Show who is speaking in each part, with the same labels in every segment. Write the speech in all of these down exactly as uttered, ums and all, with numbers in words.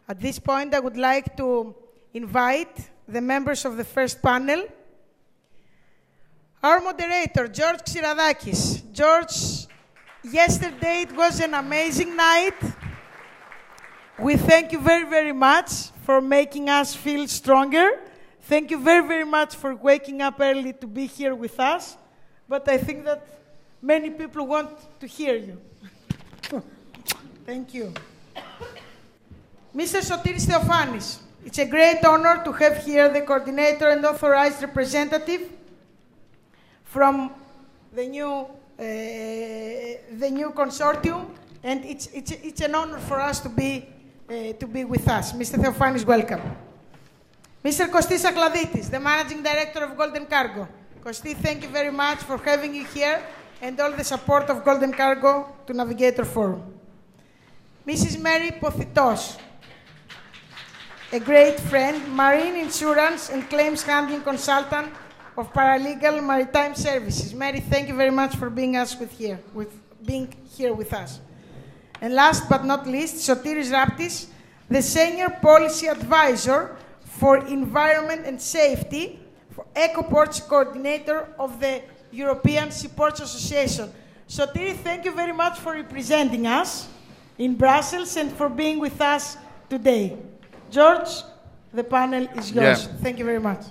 Speaker 1: At this point, I would like to invite the members of the first panel. Our moderator, George Xiradakis. George, yesterday it was an amazing night. We thank you very, very much for making us feel stronger. Thank you very, very much for waking up early to be here with us. But I think that many people want to hear you. Thank you. Mister Sotiris Theophanis, it's a great honor to have here the coordinator and authorized representative from the new, uh, the new consortium, and it's, it's, it's an honor for us to be, uh, to be with us. Mister Theophanis, welcome. Mister Kostis Akladitis, the Managing Director of Golden Cargo. Kosti, thank you very much for having you here and all the support of Golden Cargo to Navigator Forum. Missus Mary Pothitos, a great friend, marine insurance and claims handling consultant of Paralegal Maritime Services. Mary, thank you very much for being us with here, with being here with us. And last but not least, Sotiris Raptis, the Senior Policy Advisor for Environment and Safety, for Ecoports Coordinator of the European Seaports Association. Sotiris, thank you very much for representing us in Brussels and for being with us today. George, the panel is yours. Yeah. Thank you very much.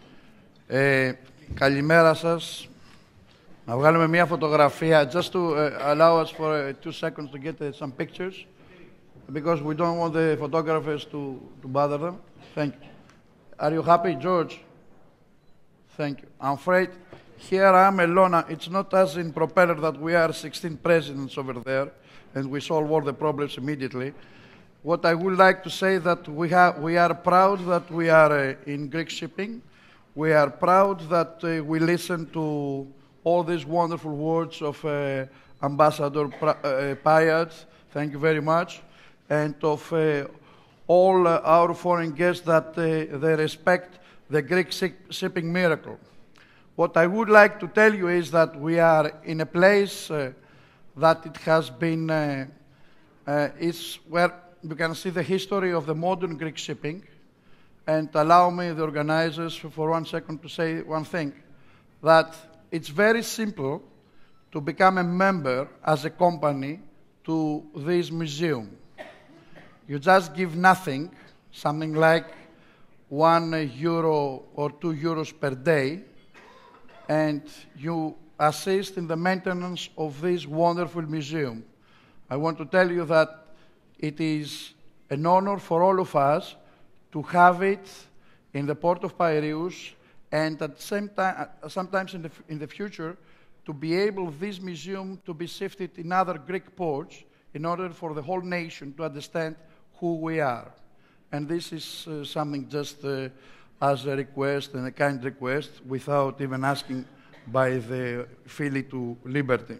Speaker 2: Ε, καλημέρα σας. Να βγάλουμε μια φωτογραφία, just to uh, allow us for uh, two seconds to get uh, some pictures, because we don't want the photographers to, to bother them. Thank you. Are you happy, George? Thank you. I'm afraid here I am alone. It's not as in Propeller that we are sixteen presidents over there and we solve all the problems immediately. What I would like to say that we, have, we are proud that we are uh, in Greek shipping. We are proud that uh, we listen to all these wonderful words of uh, Ambassador uh, Payat, thank you very much, and of uh, all uh, our foreign guests that uh, they respect the Greek shipping miracle. What I would like to tell you is that we are in a place uh, that it has been, uh, uh, it's where you can see the history of the modern Greek shipping. And allow me, the organizers, for one second to say one thing, that it's very simple to become a member as a company to this museum. You just give nothing, something like one euro or two euros per day, and you assist in the maintenance of this wonderful museum. I want to tell you that it is an honor for all of us to have it in the port of Piraeus, and at the same time, sometimes in the, in the future, to be able, this museum, to be shifted in other Greek ports in order for the whole nation to understand who we are. And this is uh, something just uh, as a request and a kind request, without even asking by the Philly to Liberty.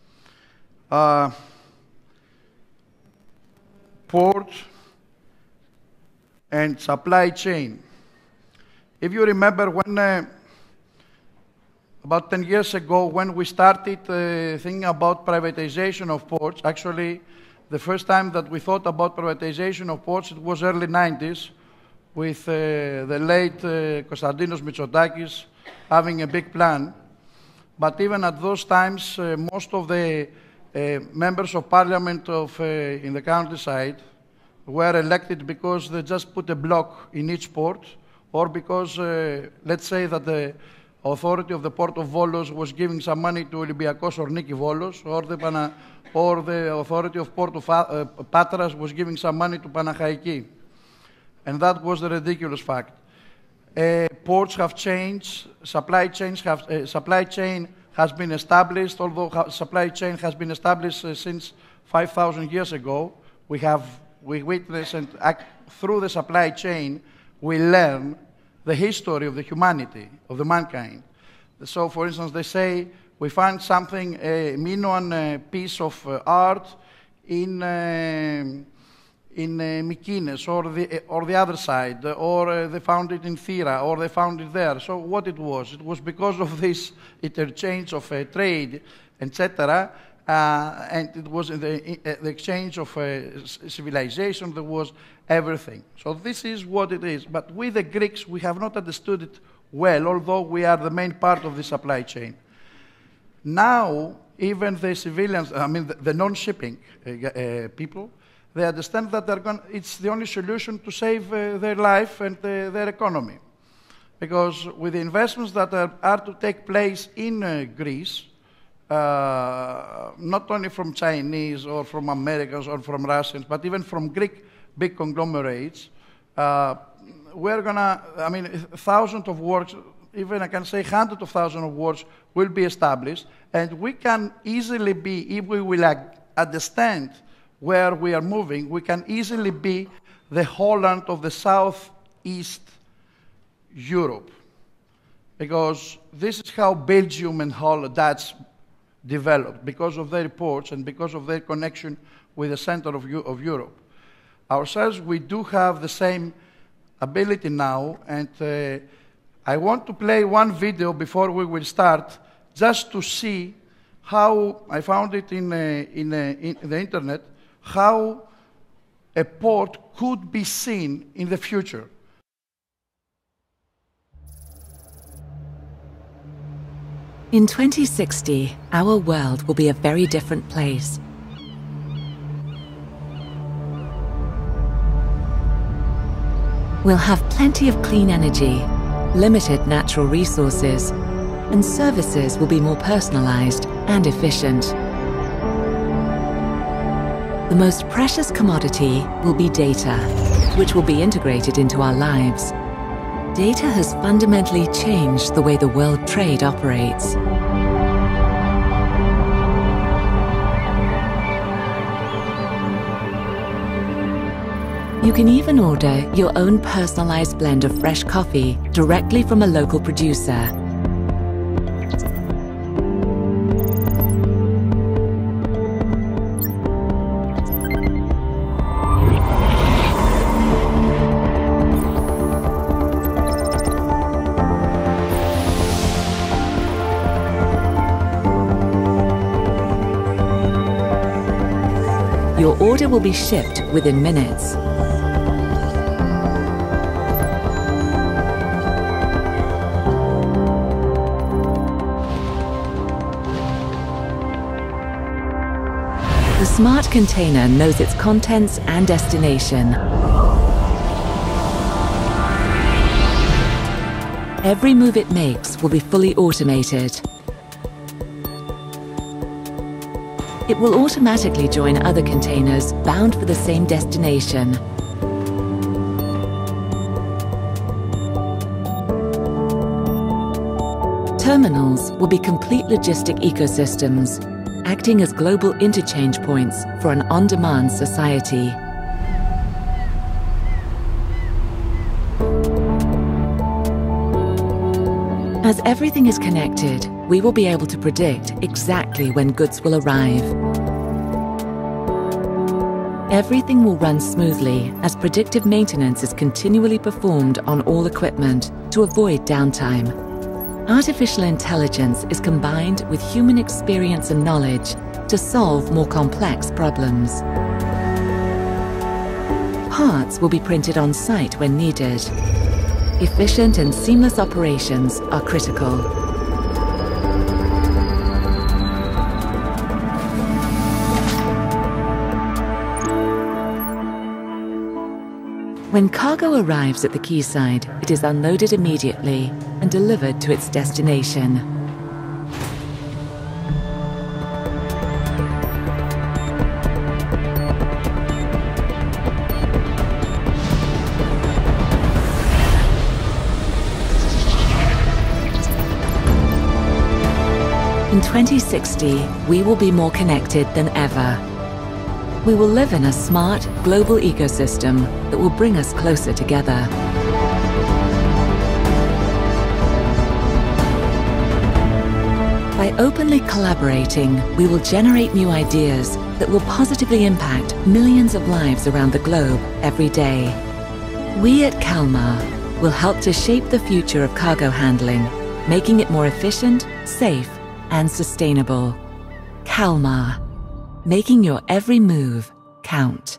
Speaker 2: Uh, port and supply chain. If you remember when, uh, about ten years ago, when we started uh, thinking about privatization of ports, actually, the first time that we thought about privatization of ports, it was early nineties, with uh, the late uh, Konstantinos Mitsotakis having a big plan. But even at those times, uh, most of the uh, members of parliament of, uh, in the countryside were elected because they just put a block in each port, or because, uh, let's say that the authority of the port of Volos was giving some money to Olympiakos or Niki Volos, or the, Pana, or the authority of port of uh, Patras was giving some money to Panachaiki. And that was the ridiculous fact. Uh, ports have changed, supply chains have, uh, supply chain has been established, although supply chain has been established uh, since five thousand years ago. We have We witness and act through the supply chain, we learn the history of the humanity, of the mankind. So, for instance, they say we find something, a Minoan uh, piece of uh, art in uh, in uh, Mykines, or the or the other side, or uh, they found it in Thira, or they found it there. So, what it was? It was because of this interchange of uh, trade, et cetera. uh, and it was in the, in, uh, the exchange of uh, civilization, there was everything. So this is what it is. But we, the Greeks, we have not understood it well, although we are the main part of the supply chain. Now, even the civilians, I mean, the, the non-shipping uh, uh, people, they understand that they're going, it's the only solution to save uh, their life and uh, their economy. Because with the investments that are, are to take place in uh, Greece, uh, not only from Chinese or from Americans or from Russians, but even from Greek big conglomerates, uh, we're gonna, I mean, thousands of works, even I can say hundreds of thousands of works will be established, and we can easily be, if we will understand where we are moving, we can easily be the Holland of the Southeast Europe. Because this is how Belgium and Holland, Dutch developed, because of their ports and because of their connection with the center of, of Europe. Ourselves, we do have the same ability now, and uh, I want to play one video before we will start, just to see how, I found it in, uh, in, uh, in the internet, how a port could be seen in the future.
Speaker 3: In twenty sixty, our world will be a very different place. We'll have plenty of clean energy, limited natural resources, and services will be more personalized and efficient. The most precious commodity will be data, which will be integrated into our lives. Data has fundamentally changed the way the world trade operates. You can even order your own personalized blend of fresh coffee directly from a local producer. Your order will be shipped within minutes. The smart container knows its contents and destination. Every move it makes will be fully automated. It will automatically join other containers bound for the same destination. Terminals will be complete logistic ecosystems, acting as global interchange points for an on-demand society. As everything is connected, we will be able to predict exactly when goods will arrive. Everything will run smoothly as predictive maintenance is continually performed on all equipment to avoid downtime. Artificial intelligence is combined with human experience and knowledge to solve more complex problems. Parts will be printed on site when needed. Efficient and seamless operations are critical. When cargo arrives at the quayside, it is unloaded immediately and delivered to its destination. In twenty sixty, we will be more connected than ever. We will live in a smart, global ecosystem that will bring us closer together. By openly collaborating, we will generate new ideas that will positively impact millions of lives around the globe every day. We at Kalmar will help to shape the future of cargo handling, making it more efficient, safe, and sustainable. Kalmar, making your every move count.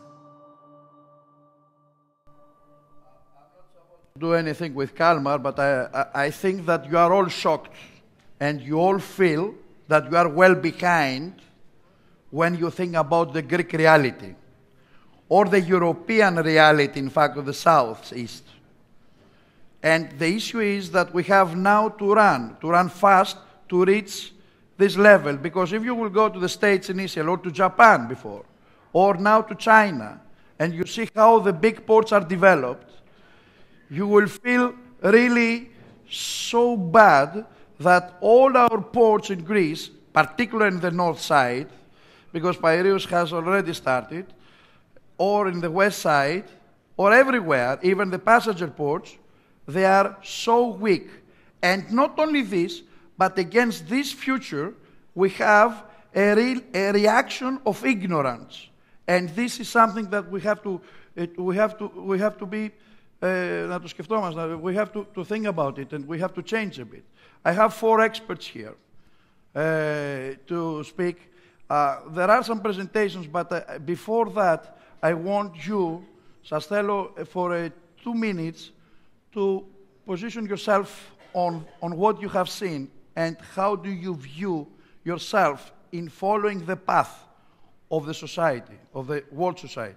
Speaker 2: Do anything with Kalmar, but I, I, I think that you are all shocked and you all feel that you are well behind when you think about the Greek reality or the European reality, in fact, of the Southeast. And the issue is that we have now to run, to run fast to reach this level. Because if you will go to the States initially, or to Japan before, or now to China, and you see how the big ports are developed, you will feel really so bad that all our ports in Greece, particularly in the north side, because Piraeus has already started, or in the west side, or everywhere, even the passenger ports, they are so weak. And not only this, but against this future, we have a, real, a reaction of ignorance. And this is something that we have to, it, we have to, we have to be, uh, we have to, to think about it, and we have to change a bit. I have four experts here uh, to speak. Uh, there are some presentations, but uh, before that, I want you, σας θέλω, for uh, two minutes, to position yourself on, on what you have seen and how do you view yourself in following the path of the society, of the world society.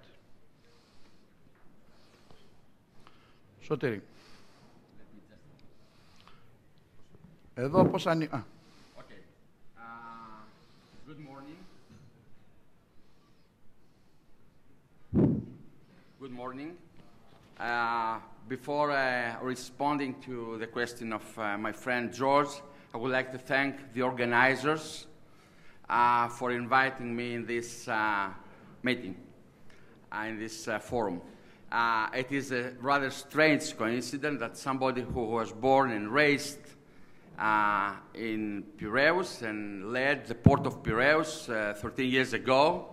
Speaker 2: Σωτήρη. Εδώ πώς ανοί... Α.
Speaker 4: Okay. Uh, good morning. Good morning. Uh, before uh, responding to the question of uh, my friend George, I would like to thank the organizers uh, for inviting me in this uh, meeting, uh, in this uh, forum. Uh, it is a rather strange coincidence that somebody who was born and raised uh, in Piraeus and led the port of Piraeus uh, thirteen years ago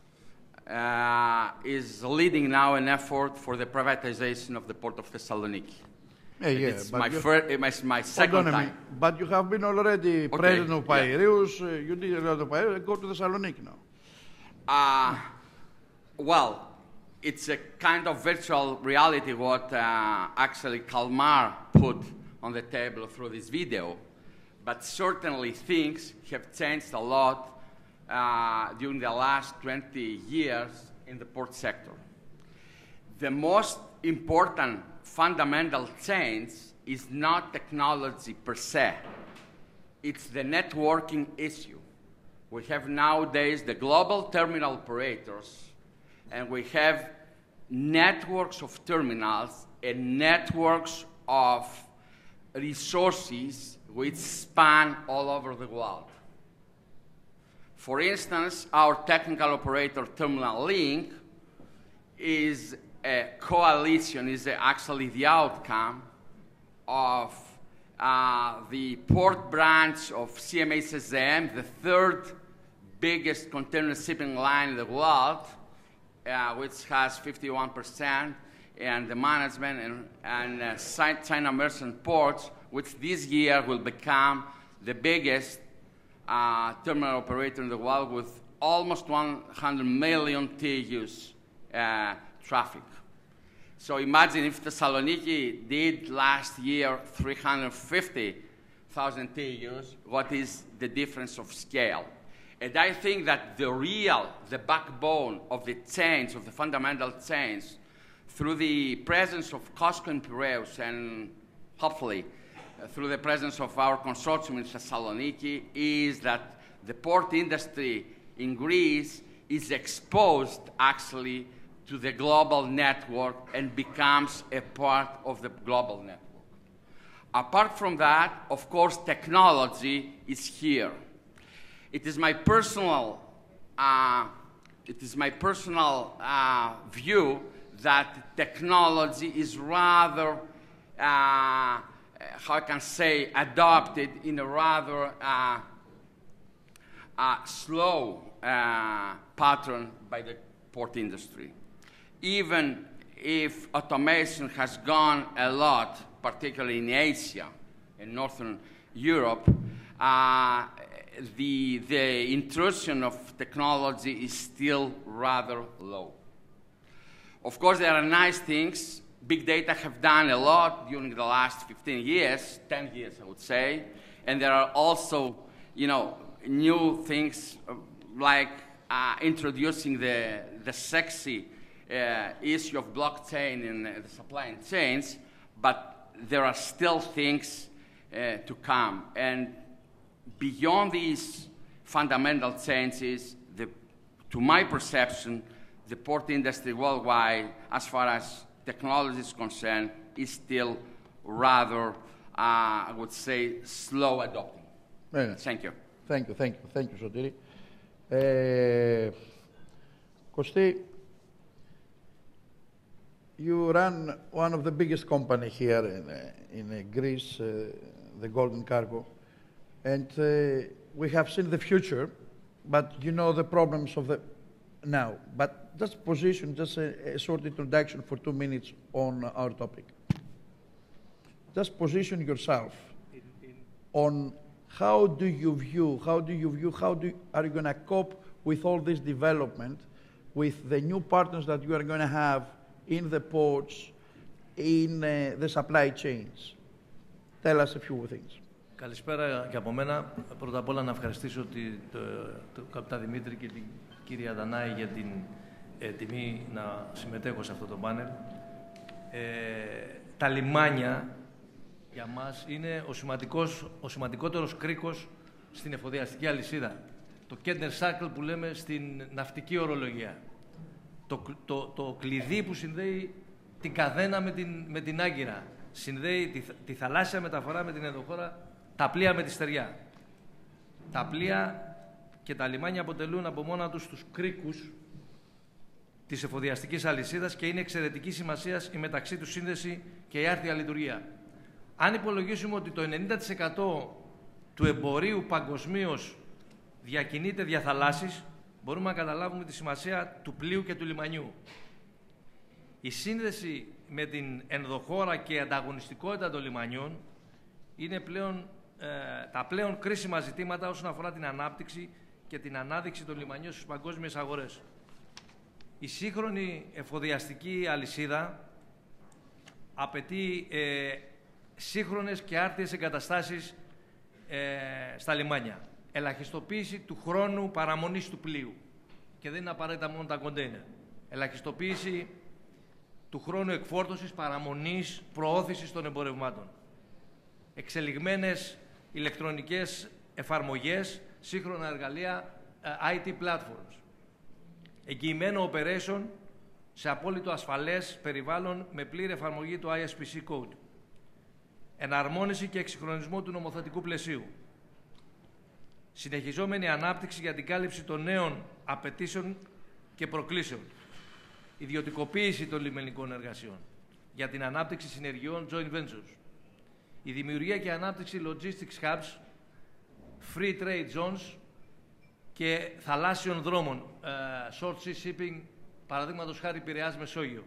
Speaker 4: uh, is leading now an effort for the privatization of the port of Thessaloniki.
Speaker 2: Yeah, yeah,
Speaker 4: it's
Speaker 2: but
Speaker 4: my,
Speaker 2: you,
Speaker 4: first, my, my second time.
Speaker 2: But you have been already
Speaker 4: okay,
Speaker 2: president of Piraeus,
Speaker 4: yeah.
Speaker 2: uh, you did a lot of Piraeus, go to Thessaloniki now.
Speaker 4: Uh, well, it's a kind of virtual reality what uh, actually Kalmar put on the table through this video. But certainly things have changed a lot uh, during the last twenty years in the port sector. The most important fundamental change is not technology per se. It's the networking issue. We have nowadays the global terminal operators, and we have networks of terminals and networks of resources which span all over the world. For instance, our technical operator Terminal Link is a coalition, is actually the outcome of uh, the port branch of C M A C S M, the third biggest container shipping line in the world, uh, which has fifty-one percent, and the management and, and uh, China Merchant Ports, which this year will become the biggest uh, terminal operator in the world with almost one hundred million T E Us uh, traffic. So imagine if Thessaloniki did last year three hundred fifty thousand T E Us, what is the difference of scale? And I think that the real, the backbone of the change, of the fundamental change, through the presence of COSCO in Piraeus and hopefully uh, through the presence of our consortium in Thessaloniki, is that the port industry in Greece is exposed actually to the global network and becomes a part of the global network. Apart from that, of course, technology is here. It is my personal, uh, it is my personal uh, view that technology is rather, uh, how I can say, adopted in a rather uh, uh, slow uh, pattern by the port industry. Even if automation has gone a lot, particularly in Asia and Northern Europe, uh, the, the intrusion of technology is still rather low. Of course, there are nice things. Big data have done a lot during the last fifteen years, ten years, I would say. And there are also, you know, new things uh, like uh, introducing the, the sexy uh, issue of blockchain in uh, the supply chains, but there are still things uh, to come. And beyond these fundamental changes, the, to my perception, the port industry worldwide, as far as technology is concerned, is still rather, uh, I would say, slow adopting.
Speaker 2: Yeah.
Speaker 4: Thank you.
Speaker 2: Thank you, thank you, thank you, Sotiri. Uh, Kosti, you run one of the biggest companies here in, uh, in uh, Greece, uh, the Golden Cargo, and uh, we have seen the future, but you know the problems of the now. But just position, just a, a short introduction for two minutes on our topic. Just position yourself in, in on how do you view, how do you view, how do, are you going to cope with all this development, with the new partners that you are going to have in the ports, in uh, the supply chains? Tell us a few things.
Speaker 5: Καλησπέρα και από μένα. Πρώτα απ' όλα να ευχαριστήσω τον το, το καπιτά Δημήτρη και την κυρία Δανάη για την ε, τιμή να συμμετέχω σε αυτό το πάνελ. Ε, τα λιμάνια για μας είναι ο, σημαντικός, ο σημαντικότερος κρίκος στην εφοδιαστική αλυσίδα. Το Kentner Circle που λέμε στην ναυτική ορολογία. Το, το, το κλειδί που συνδέει την Καδένα με την, με την Άγκυρα. Συνδέει τη, τη θαλάσσια μεταφορά με την ενδοχώρα, τα πλοία με τη στεριά. Τα πλοία και τα λιμάνια αποτελούν από μόνα τους τους κρίκους της εφοδιαστικής αλυσίδας και είναι εξαιρετική σημασίας η μεταξύ τους σύνδεση και η άρτια λειτουργία. Αν υπολογίσουμε ότι το ενενήντα τοις εκατό του εμπορίου παγκοσμίως διακινείται δια θαλάσσης, μπορούμε να καταλάβουμε τη σημασία του πλοίου και του λιμανιού. Η σύνδεση με την ενδοχώρα και η ανταγωνιστικότητα των λιμανιών είναι πλέον, ε, τα πλέον κρίσιμα ζητήματα όσον αφορά την ανάπτυξη και την ανάδειξη των λιμανιών στις παγκόσμιες αγορές. Η σύγχρονη εφοδιαστική αλυσίδα απαιτεί ε, σύγχρονες και άρτιες εγκαταστάσεις ε, στα λιμάνια. Ελαχιστοποίηση του χρόνου παραμονής του πλοίου. Και δεν είναι απαραίτητα μόνο τα κοντέινερ. Ελαχιστοποίηση του χρόνου εκφόρτωσης, παραμονής, προώθησης των εμπορευμάτων. Εξελιγμένες ηλεκτρονικές εφαρμογές, σύγχρονα εργαλεία, άι τι platforms. Εγγυημένο operation σε απόλυτο ασφαλές περιβάλλον με πλήρη εφαρμογή του άι ες πι σι Code. Εναρμόνιση και εξυγχρονισμό του νομοθετικού πλαισίου. Συνεχιζόμενη ανάπτυξη για την κάλυψη των νέων απαιτήσεων και προκλήσεων. Ιδιωτικοποίηση των λιμενικών εργασιών για την ανάπτυξη συνεργειών joint ventures. Η δημιουργία και ανάπτυξη logistics hubs, free trade zones και θαλάσσιων δρόμων, uh, short sea shipping, παραδείγματος χάρη Πειραιάς Μεσόγειο.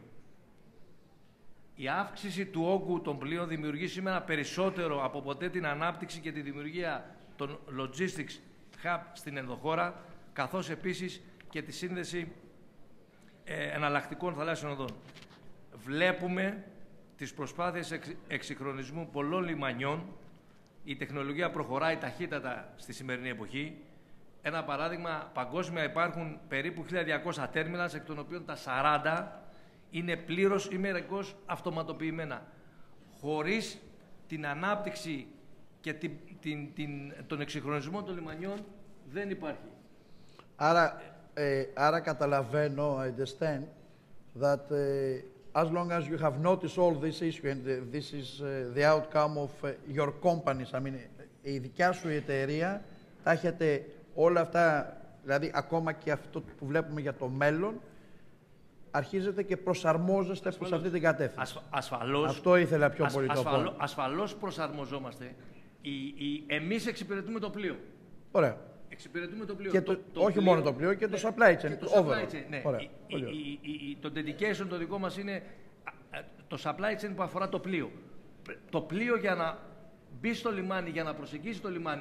Speaker 5: Η αύξηση του όγκου των πλοίων δημιουργεί σήμερα περισσότερο από ποτέ την ανάπτυξη και τη δημιουργία των logistics hub στην ενδοχώρα, καθώς επίσης και τη σύνδεση ε, εναλλακτικών θαλάσσιων οδών. Βλέπουμε τις προσπάθειες εξ, εξυγχρονισμού πολλών λιμανιών. Η τεχνολογία προχωράει ταχύτατα στη σημερινή εποχή. Ένα παράδειγμα, παγκόσμια υπάρχουν περίπου χίλια διακόσια τέρμιναλς, εκ των οποίων τα σαράντα είναι πλήρως ή μερικώς αυτοματοποιημένα. Χωρίς την ανάπτυξη και την, την, την, τον εξυγχρονισμό των λιμανιών δεν υπάρχει.
Speaker 2: Άρα, ε, άρα καταλαβαίνω, I understand, that uh, as long as you have noticed all this issue and uh, this is uh, the outcome of uh, your companies, I mean, η δικιά σου εταιρεία, τα έχετε όλα αυτά, δηλαδή ακόμα και αυτό που βλέπουμε για το μέλλον, αρχίζετε και προσαρμόζεστε ασφαλώς προς αυτή την κατεύθυνση. Ασφα,
Speaker 5: ασφαλώς.
Speaker 2: Αυτό ήθελα πιο
Speaker 5: ασ,
Speaker 2: πολύ το
Speaker 5: ασφαλώς,
Speaker 2: πω.
Speaker 5: Ασφαλώς προσαρμοζόμαστε. Η, η, εμείς εξυπηρετούμε το πλοίο.
Speaker 2: Ωραία.
Speaker 5: Εξυπηρετούμε το πλοίο.
Speaker 2: Και το,
Speaker 5: το, το
Speaker 2: όχι
Speaker 5: πλοίο,
Speaker 2: μόνο το πλοίο, και
Speaker 5: ναι,
Speaker 2: το supply chain.
Speaker 5: Και το
Speaker 2: το
Speaker 5: supply chain, ναι.
Speaker 2: Ωραία.
Speaker 5: Η, η, η, η, το dedication το δικό μας είναι το supply chain που αφορά το πλοίο. Το πλοίο για να μπει στο λιμάνι, για να προσεγγίσει το λιμάνι,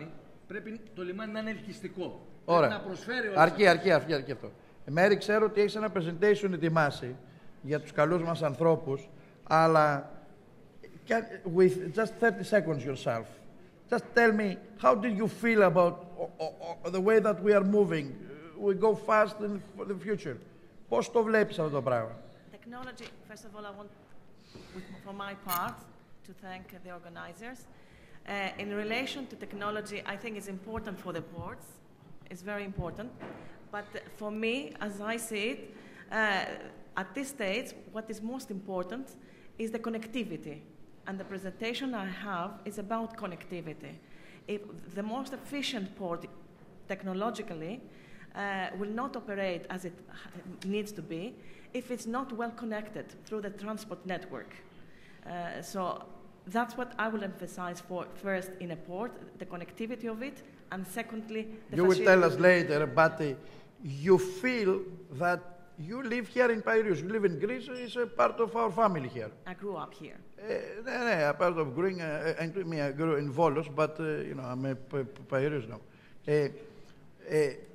Speaker 5: Πρέπει το λιμάνι να είναι ελκυστικό.
Speaker 2: Ωραία.
Speaker 5: Πρέπει να προσφέρει όλα
Speaker 2: Αρκεί,
Speaker 5: αυτά.
Speaker 2: αρκεί, αρκεί, αρκεί αυτό. Μέρη, ξέρω ότι έχεις ένα presentation ετοιμάσει για τους καλούς μας ανθρώπους, αλλά can, with just thirty seconds yourself, just tell me, how did you feel about o, o, the way that we are moving? We go fast in for the future. Πώς το βλέπεις αυτό το πράγμα?
Speaker 6: Technology, first of all, I want, for my part, to thank the organizers. Uh, in relation to technology, I think it's important for the ports. It's very important. But for me, as I see it, uh, at this stage, what is most important is the connectivity. And the presentation I have is about connectivity. If the most efficient port, technologically, uh, will not operate as it needs to be if it's not well connected through the transport network. Uh, so that's what I will emphasize for first in a port, the connectivity of it, and secondly, the
Speaker 2: You will tell us later, but uh, you feel that you live here in Piraeus. You live in Greece, it's a part of our family here.
Speaker 6: I grew up here.
Speaker 2: Uh, no, no, a part of growing, uh, and me, I grew in Volos, but uh, you know, I'm a Piraeus now. Uh, uh,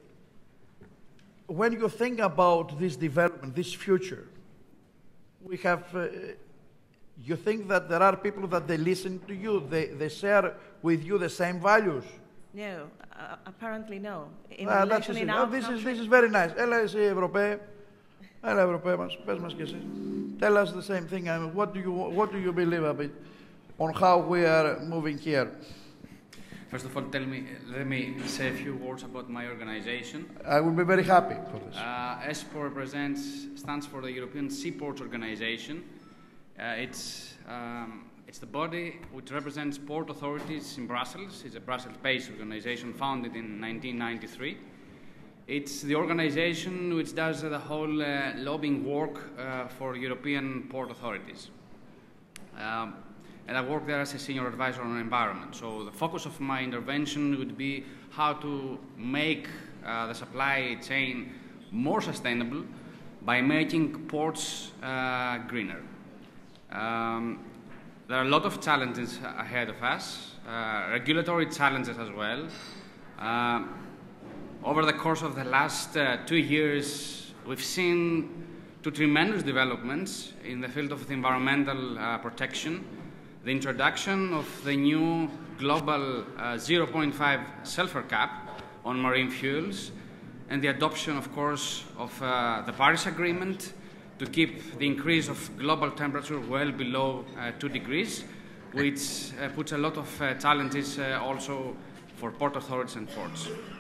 Speaker 2: when you think about this development, this future, we have. Uh, You think that there are people that they listen to you, they, they share with you the same values?
Speaker 6: No, uh, apparently no. In
Speaker 2: Ah,
Speaker 6: relation
Speaker 2: that's
Speaker 6: in
Speaker 2: it.
Speaker 6: our
Speaker 2: Oh, this, is,
Speaker 6: country,
Speaker 2: this is very nice. Έλα εσύ Ευρωπαίε, έλα Ευρωπαίε μας, πες μας κι εσύ. Tell us the same thing. I mean, what do you, what do you believe a bit on how we are moving here?
Speaker 7: First of all, tell me, let me say a few words about my organization.
Speaker 2: I will be very happy for this.
Speaker 7: Uh, ESPO represents, stands for the European Seaports Organization. Uh, it's, um, it's the body which represents port authorities in Brussels. It's a Brussels-based organization founded in nineteen ninety-three. It's the organization which does uh, the whole uh, lobbying work uh, for European port authorities. Um, and I work there as a senior advisor on environment. So the focus of my intervention would be how to make uh, the supply chain more sustainable by making ports uh, greener. Um, there are a lot of challenges ahead of us, uh, regulatory challenges as well. Uh, over the course of the last uh, two years, we've seen two tremendous developments in the field of the environmental uh, protection, the introduction of the new global uh, zero point five sulfur cap on marine fuels, and the adoption, of course, of uh, the Paris Agreement, to keep the increase of global temperature well below uh, two degrees, which uh, puts a lot of uh, challenges uh, also for port authorities and ports.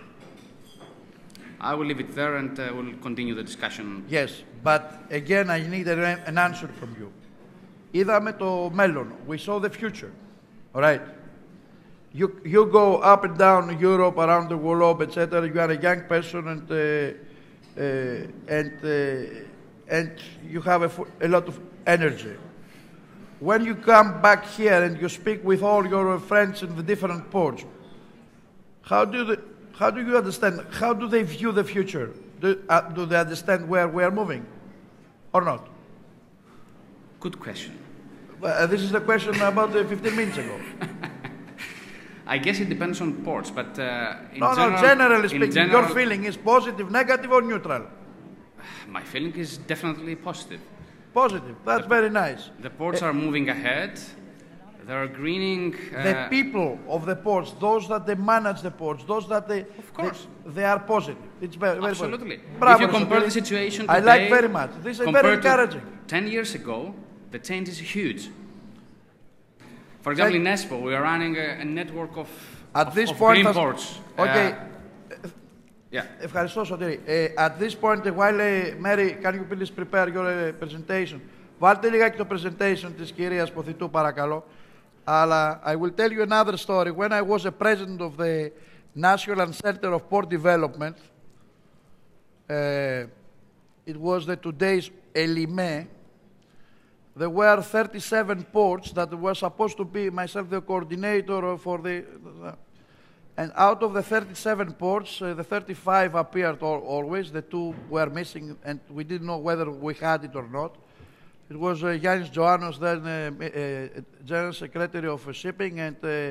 Speaker 7: I will leave it there and uh, we'll continue the discussion.
Speaker 2: Yes, but again I need a, an answer from you. Είδαμε το μέλλον. We saw the future. All right. You, you go up and down Europe, around the globe, et cetera. You are a young person and, uh, uh, and uh, and you have a, a lot of energy. When you come back here and you speak with all your friends in the different ports, how do, the, how do you understand, how do they view the future? Do, uh, do they understand where we are moving or not?
Speaker 7: Good question.
Speaker 2: Uh, this is the question about uh, fifteen minutes ago.
Speaker 7: I guess it depends on ports, but uh, in
Speaker 2: no,
Speaker 7: general...
Speaker 2: no, generally speaking,
Speaker 7: general,
Speaker 2: your feeling is positive, negative or neutral?
Speaker 7: My feeling is definitely positive.
Speaker 2: Positive, that's
Speaker 7: the,
Speaker 2: very nice.
Speaker 7: The ports uh, are moving ahead. They are greening. Uh,
Speaker 2: the people of the ports, those that they manage the ports, those that they,
Speaker 7: of course,
Speaker 2: they, they are positive. It's very, very
Speaker 7: absolutely.
Speaker 2: Positive. Bravo,
Speaker 7: if you compare
Speaker 2: Sotiris,
Speaker 7: the situation today,
Speaker 2: I like very much. This is very encouraging.
Speaker 7: Ten years ago, the change is huge. For example, in ESPO, we are running a, a network of,
Speaker 2: at
Speaker 7: of,
Speaker 2: this
Speaker 7: of
Speaker 2: point,
Speaker 7: green ports.
Speaker 2: Okay.
Speaker 7: Uh, Yeah.
Speaker 2: Ευχαριστώ, Σωτήρη. Uh, at this point, while uh, Mary, can you please prepare your uh, presentation? Βάλτε λιγάκι το presentation της κυρίας Ποθητού, παρακαλώ. Αλλά I will tell you another story. When I was a president of the National Center of Port Development, uh, it was the today's Elime. There were thirty-seven ports that were supposed to be myself the coordinator for the... the And out of the thirty-seven ports, uh, the thirty-five appeared all, always. The two were missing, and we didn't know whether we had it or not. It was uh, Yanis Joannos, then uh, uh, General Secretary of uh, Shipping, and uh,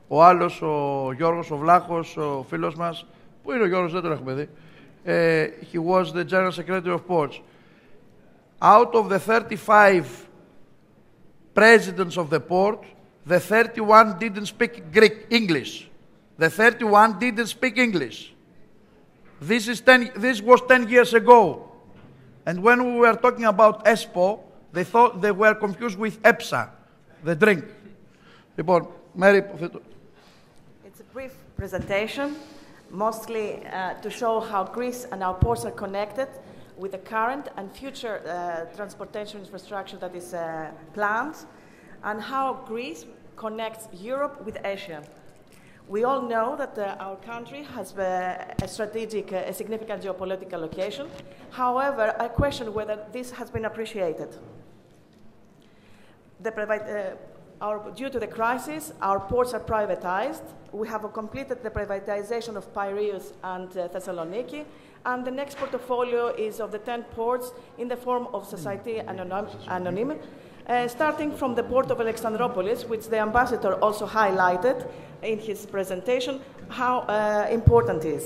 Speaker 2: Ο άλλος, ο Γιώργος, ο Βλάχος, ο φίλος μας, πού είναι ο Γιώργος, δεν τον έχουμε δει. Uh, he was the General Secretary of Ports. Out of the thirty-five presidents of the port, the thirty-one didn't speak Greek English. The thirty-one didn't speak English. This is ten. This was ten years ago, and when we were talking about ESPO, they thought they were confused with EPSA, the drink. Λοιπόν, Mary,
Speaker 6: it's a brief presentation, mostly uh, to show how Greece and our ports are connected with the current and future uh, transportation infrastructure that is uh, planned, and how Greece connects Europe with Asia. We all know that uh, our country has uh, a strategic, uh, a significant geopolitical location. However, I question whether this has been appreciated. The uh, our, due to the crisis, our ports are privatized. We have completed the privatization of Piraeus and uh, Thessaloniki, and the next portfolio is of the ten ports in the form of Société Anonyme, uh, starting from the port of Alexandroupolis, which the ambassador also highlighted in his presentation, how uh, important it is.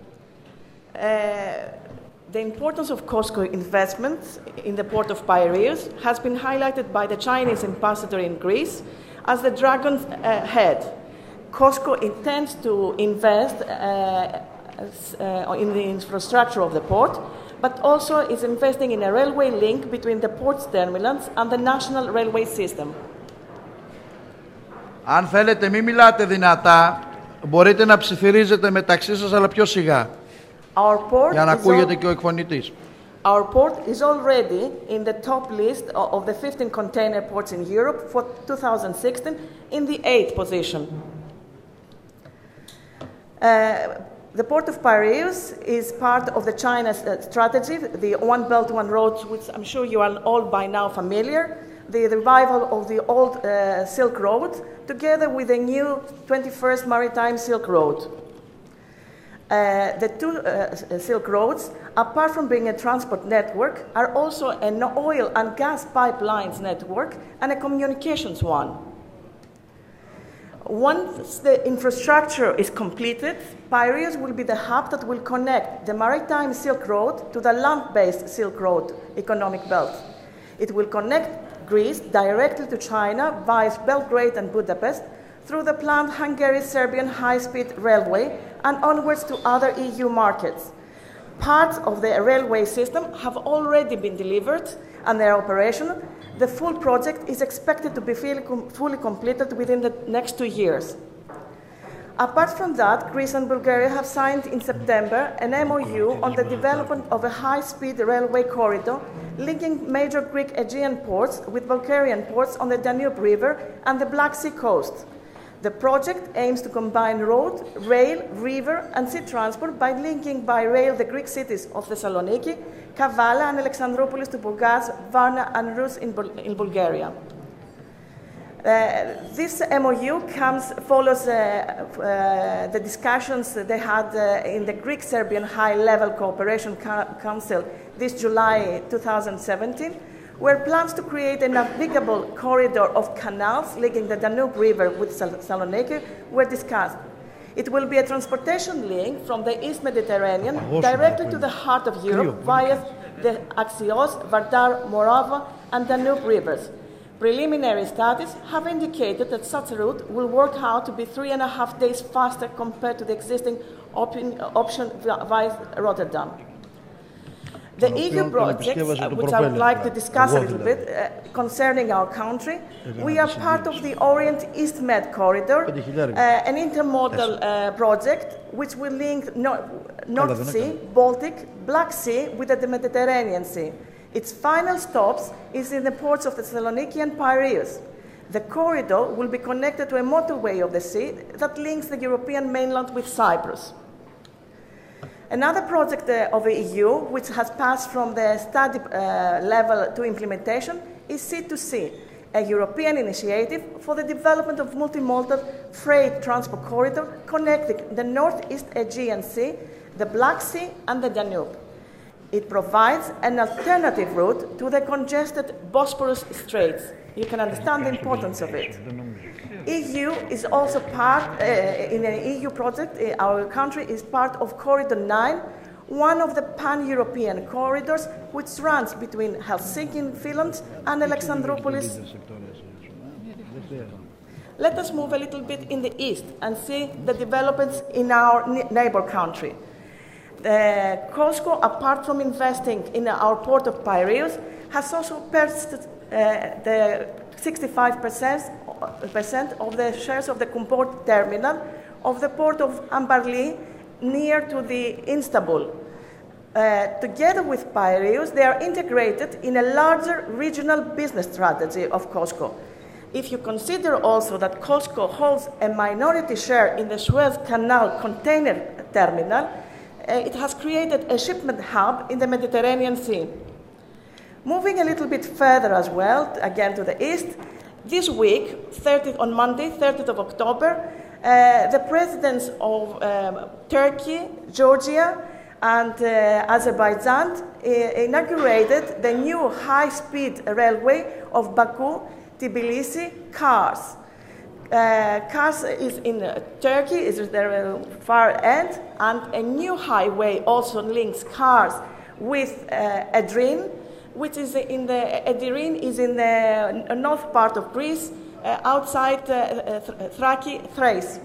Speaker 6: Uh, the importance of COSCO investments in the port of Piraeus has been highlighted by the Chinese ambassador in Greece as the dragon's uh, head. COSCO intends to invest uh, uh, in the infrastructure of the port, but also is investing in a railway link between the port's terminals and the national railway system.
Speaker 2: Αν θέλετε μην μιλάτε δυνατά, μπορείτε να ψιθυρίζετε μεταξύ σας, αλλά πιο σιγά.
Speaker 6: Our port
Speaker 2: για να ακούγεται
Speaker 6: all...
Speaker 2: και ο εκφωνητής.
Speaker 6: Our port is already in the top list of the fifteen container ports in Europe for two thousand sixteen in the eighth position. Uh, the port of Piraeus is part of the China's uh, strategy, the One Belt, One Road, which I'm sure you are all by now familiar, the revival of the old uh, Silk Road, together with the new twenty-first Maritime Silk Road. Uh, the two uh, Silk Roads, apart from being a transport network, are also an oil and gas pipelines network and a communications one. Once the infrastructure is completed, Piraeus will be the hub that will connect the Maritime Silk Road to the land-based Silk Road economic belt. It will connect Greece directly to China via Belgrade and Budapest through the planned Hungary-Serbian high-speed railway and onwards to other E U markets. Parts of the railway system have already been delivered and they are operational. The full project is expected to be fully completed within the next two years. Apart from that, Greece and Bulgaria have signed in September an M O U on the development of a high-speed railway corridor linking major Greek Aegean ports with Bulgarian ports on the Danube River and the Black Sea coast. The project aims to combine road, rail, river, and sea transport by linking by rail the Greek cities of Thessaloniki, Kavala, and Alexandroupolis to Burgas, Varna, and Rus in, Bul in Bulgaria. Uh, this M O U comes, follows uh, uh, the discussions they had uh, in the Greek-Serbian High-Level Cooperation Council this July two thousand seventeen, where plans to create a navigable corridor of canals linking the Danube River with Thessaloniki were discussed. It will be a transportation link from the East Mediterranean directly to the heart of Europe via the Axios, Vardar, Morava, and Danube rivers. Preliminary studies have indicated that such a route will work out to be three and a half days faster compared to the existing option via Rotterdam. The E U projects, uh, which I would like to discuss a little bit, uh, concerning our country, we are part of the Orient East Med corridor, uh, an intermodal uh, project which will link no North Sea, Baltic, Black Sea with the Mediterranean Sea. Its final stops is in the ports of Thessaloniki and Piraeus. The corridor will be connected to a motorway of the sea that links the European mainland with Cyprus. Another project uh, of the E U, which has passed from the study uh, level to implementation, is C two C, a European initiative for the development of multimodal freight transport corridor connecting the Northeast Aegean Sea, the Black Sea, and the Danube. It provides an alternative route to the congested Bosporus Straits. You can understand the importance of it. E U is also part, uh, in an E U project, uh, our country is part of Corridor nine, one of the pan-European corridors which runs between Helsinki in Finland and Alexandroupolis. Let us move a little bit in the east and see the developments in our neighbor country. Uh, COSCO, apart from investing in our port of Piraeus, has also purchased uh, the sixty-five percent of the shares of the Comport terminal of the port of Ambarli near to the Istanbul. Uh, together with Piraeus, they are integrated in a larger regional business strategy of COSCO. If you consider also that COSCO holds a minority share in the Suez Canal container terminal, uh, it has created a shipment hub in the Mediterranean Sea. Moving a little bit further as well, again to the east, this week, thirtieth, on Monday, thirtieth of October, uh, the presidents of um, Turkey, Georgia, and uh, Azerbaijan uh, inaugurated the new high-speed railway of Baku, Tbilisi, Kars. Uh, Kars is in uh, Turkey, is at the far end, and a new highway also links Kars with uh, Edirne, which is in the Edirne is in the north part of Greece, uh, outside uh, Thraki, Thrace.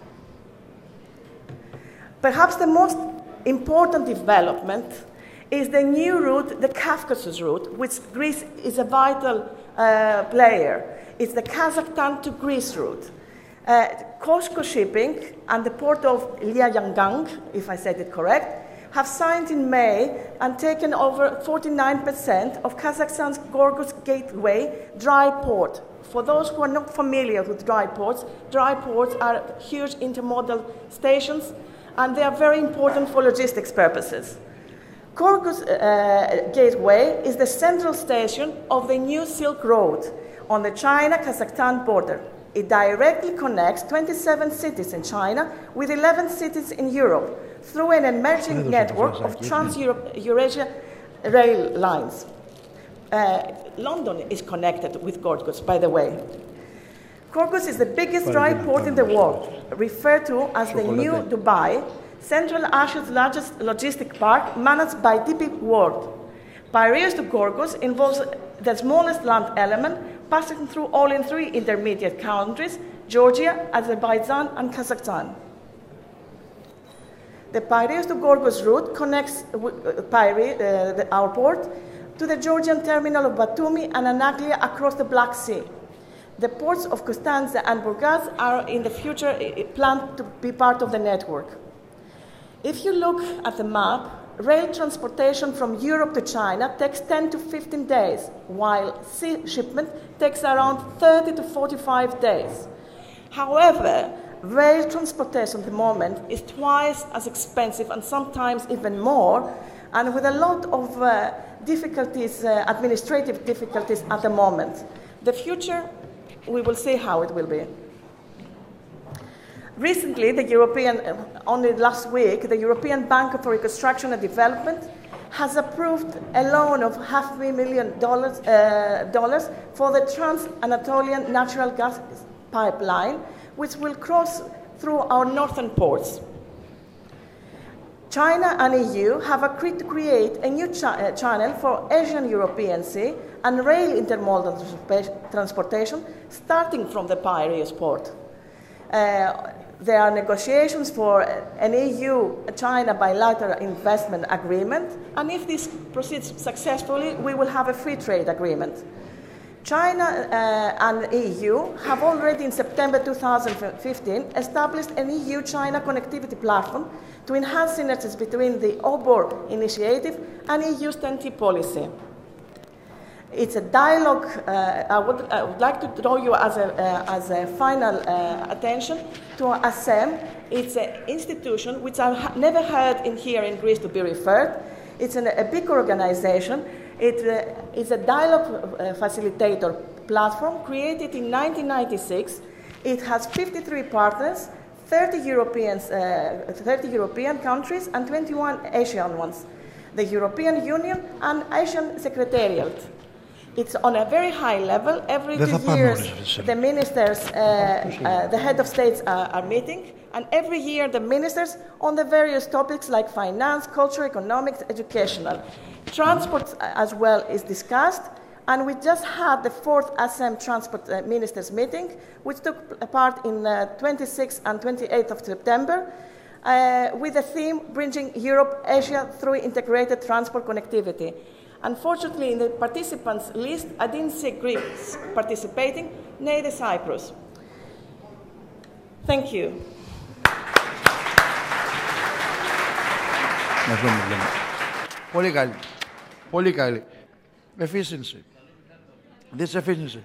Speaker 6: Perhaps the most important development is the new route, the Caucasus route, which Greece is a vital uh, player. It's the Kazakhstan to Greece route. Uh, COSCO Shipping and the port of Liaoyanggang, if I said it correct, have signed in May and taken over forty-nine percent of Kazakhstan's Gorgus Gateway dry port. For those who are not familiar with dry ports, dry ports are huge intermodal stations, and they are very important for logistics purposes. Gorgus uh, Gateway is the central station of the new Silk Road on the China-Kazakhstan border. It directly connects twenty-seven cities in China with eleven cities in Europe through an emerging network of Trans-Eurasia rail lines. Uh, London is connected with Gorgus, by the way. Gorgus is the biggest dry port in the world, referred to as the New Dubai, Central Asia's largest logistic park managed by D P World. Piraeus to Gorgus involves the smallest land element passing through all in three intermediate countries, Georgia, Azerbaijan, and Kazakhstan. The Piraeus to Gorgus route connects uh, Piraeus, uh, the, our port to the Georgian terminal of Batumi and Anaglia across the Black Sea. The ports of Constanza and Burgas are in the future planned to be part of the network. If you look at the map, rail transportation from Europe to China takes ten to fifteen days, while sea shipment takes around thirty to forty-five days. However, rail transportation at the moment is twice as expensive and sometimes even more, and with a lot of uh, difficulties, uh, administrative difficulties at the moment. The future, we will see how it will be. Recently, the European, only last week, the European Bank for Reconstruction and Development has approved a loan of half a million dollars, uh, dollars for the Trans-Anatolian natural gas pipeline, which will cross through our northern ports. China and E U have agreed to create a new cha uh, channel for Asian-European Sea and rail intermodal transportation starting from the Piraeus port. Uh, there are negotiations for an E U-China bilateral investment agreement, and if this proceeds successfully, we will have a free trade agreement. China uh, and E U have already in September two thousand fifteen established an E U-China connectivity platform to enhance synergies between the O B O R initiative and E U's T E N T policy. It's a dialogue. Uh, I, would, I would like to draw you as a, uh, as a final uh, attention to ASEM. It's an institution which I've never heard in here in Greece to be referred. It's an, a big organization. It uh, is a dialogue uh, facilitator platform created in nineteen ninety-six. It has fifty-three partners, thirty, Europeans, uh, thirty European countries and twenty-one Asian ones, the European Union and Asian Secretariat. It's on a very high level. Every two years, the ministers, uh, uh, the head of states are, are meeting, and every year the ministers on the various topics like finance, culture, economics, educational. Transport as well is discussed, and we just had the fourth A S E M Transport uh, Ministers meeting, which took part in uh, twenty-sixth and twenty-eighth of September, uh, with the theme Bridging Europe-Asia through integrated transport connectivity. Unfortunately, in the participants list, I didn't see Greece participating, neither Cyprus. Thank you.
Speaker 2: Πολύ καλή. Πολύ καλή. Efficiency. This efficiency.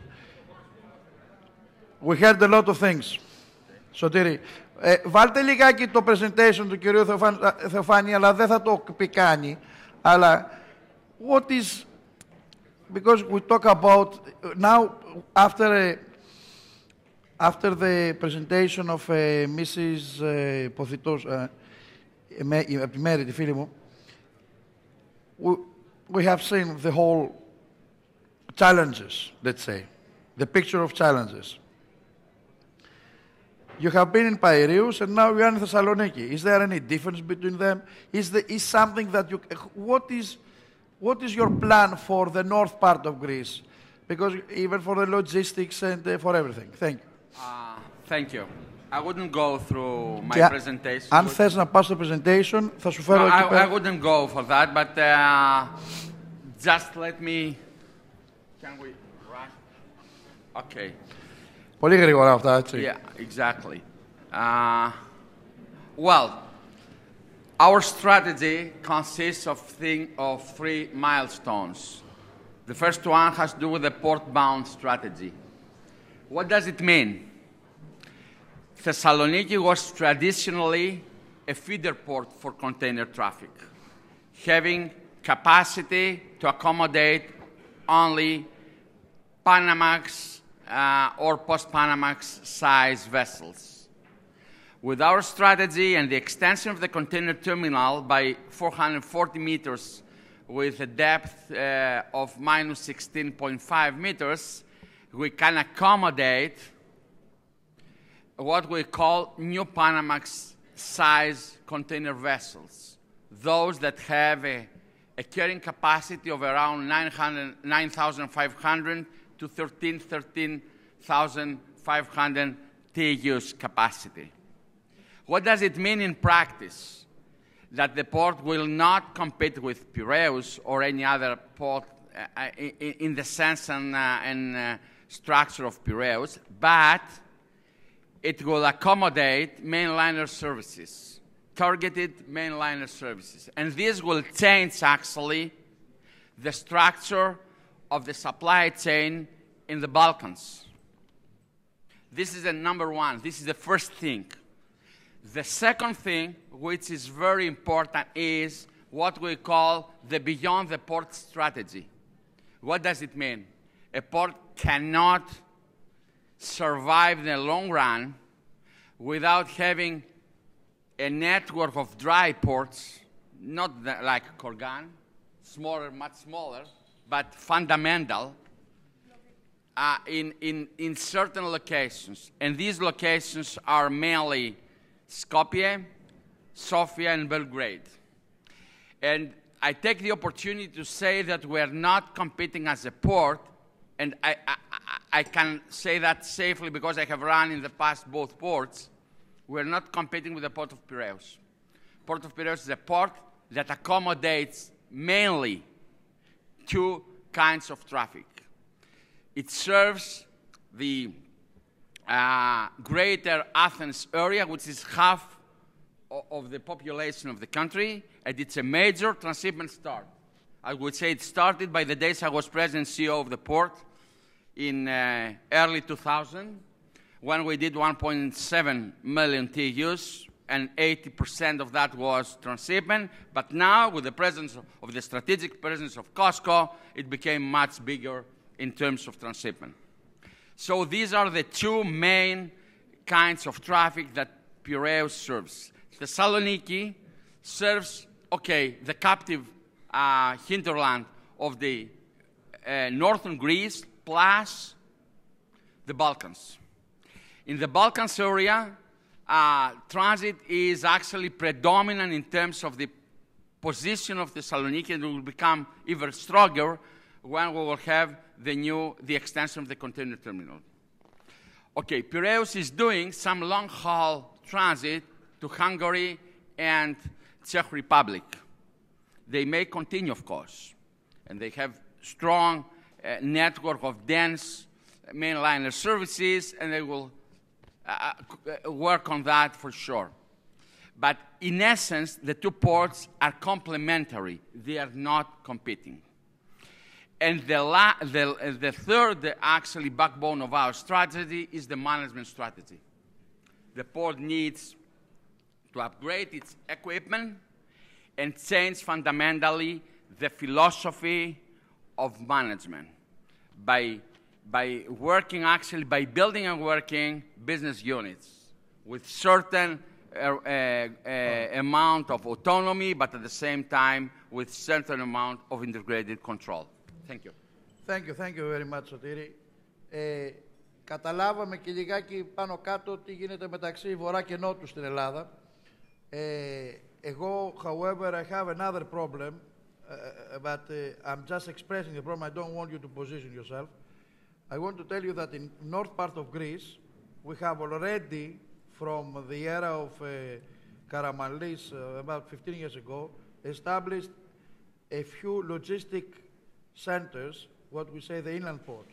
Speaker 2: We heard a lot of things. Σωτήρη, ε, βάλτε λιγάκι το presentation του κυρίου Θεοφάνη, αλλά δεν θα το πει κάνει. Αλλά what is, because we talk about, now after, uh, after the presentation of uh, Missus Uh, Ποθητός, uh, από τη Μέρη, τη φίλη μου, we, we have seen the whole challenges, let's say, the picture of challenges. You have been in Piraeus and now you are in Thessaloniki. Is there any difference between them? Is there is something that you, what is, what is your plan for the north part of Greece? Because even for the logistics and uh, for everything. Thank you.
Speaker 4: Uh, thank you. I wouldn't go through my
Speaker 2: Yeah.
Speaker 4: presentation.
Speaker 2: Αν θες να πας στο presentation, θα σου φέρω
Speaker 4: No,
Speaker 2: εκεί
Speaker 4: I,
Speaker 2: πέρα.
Speaker 4: I wouldn't go for that, but uh, just let me. Can we rush? Okay.
Speaker 2: Πολύ γρήγορα αυτά, έτσι.
Speaker 4: Yeah, exactly. Uh, well, our strategy consists of, thing, of three milestones. The first one has to do with the port-bound strategy. What does it mean? Thessaloniki was traditionally a feeder port for container traffic, having capacity to accommodate only Panamax uh, or post-Panamax size vessels. With our strategy and the extension of the container terminal by four hundred forty meters with a depth uh, of minus sixteen point five meters, we can accommodate what we call new Panamax size container vessels, those that have a, a carrying capacity of around nine thousand five hundred to thirteen thousand five hundred T E Us capacity. What does it mean in practice? That the port will not compete with Piraeus or any other port uh, in, in the sense and, uh, and uh, structure of Piraeus, but it will accommodate mainliner services, targeted mainliner services. And this will change, actually, the structure of the supply chain in the Balkans. This is the number one. This is the first thing. The second thing, which is very important, is what we call the beyond the port strategy. What does it mean? A port cannot survive in the long run without having a network of dry ports, not the, like Korgan, smaller, much smaller, but fundamental uh, in, in, in certain locations. And these locations are mainly Skopje, Sofia, and Belgrade. And I take the opportunity to say that we're not competing as a port, and I, I, I can say that safely because I have run in the past both ports. We're not competing with the Port of Piraeus. Port of Piraeus is a port that accommodates mainly two kinds of traffic. It serves the uh, greater Athens area, which is half of the population of the country, and it's a major transshipment start. I would say it started by the days I was president and C E O of the port in uh, early two thousand, when we did one point seven million T E Us, and eighty percent of that was transshipment. But now, with the presence of the strategic presence of COSCO, it became much bigger in terms of transshipment. So these are the two main kinds of traffic that Piraeus serves. Thessaloniki serves, okay, the captive uh, hinterland of the uh, northern Greece plus the Balkans. In the Balkans area, uh, transit is actually predominant in terms of the position of Thessaloniki, and it will become even stronger when we will have the new, the extension of the container terminal. Okay, Piraeus is doing some long-haul transit to Hungary and Czech Republic. They may continue, of course, and they have strong uh, network of dense mainliner services, and they will uh, work on that for sure. But in essence, the two ports are complementary. They are not competing. And the, la the, the third, actually, backbone of our strategy is the management strategy. The port needs to upgrade its equipment and change fundamentally the philosophy of management by, by working, actually, by building and working business units with certain uh, uh, uh, amount of autonomy, but at the same time with certain amount of integrated control. Thank you.
Speaker 2: Thank you, thank you very much, Sotiri. Ε, καταλάβαμε και λιγάκι πάνω κάτω τι γίνεται μεταξύ Βορρά και Νότου στην Ελλάδα. Ε, εγώ, however, I have another problem, uh, but uh, I'm just expressing the problem. I don't want you to position yourself. I want to tell you that in north part of Greece, we have already, from the era of uh, Karamanlis, uh, about fifteen years ago, established a few logistic centers, what we say the inland ports.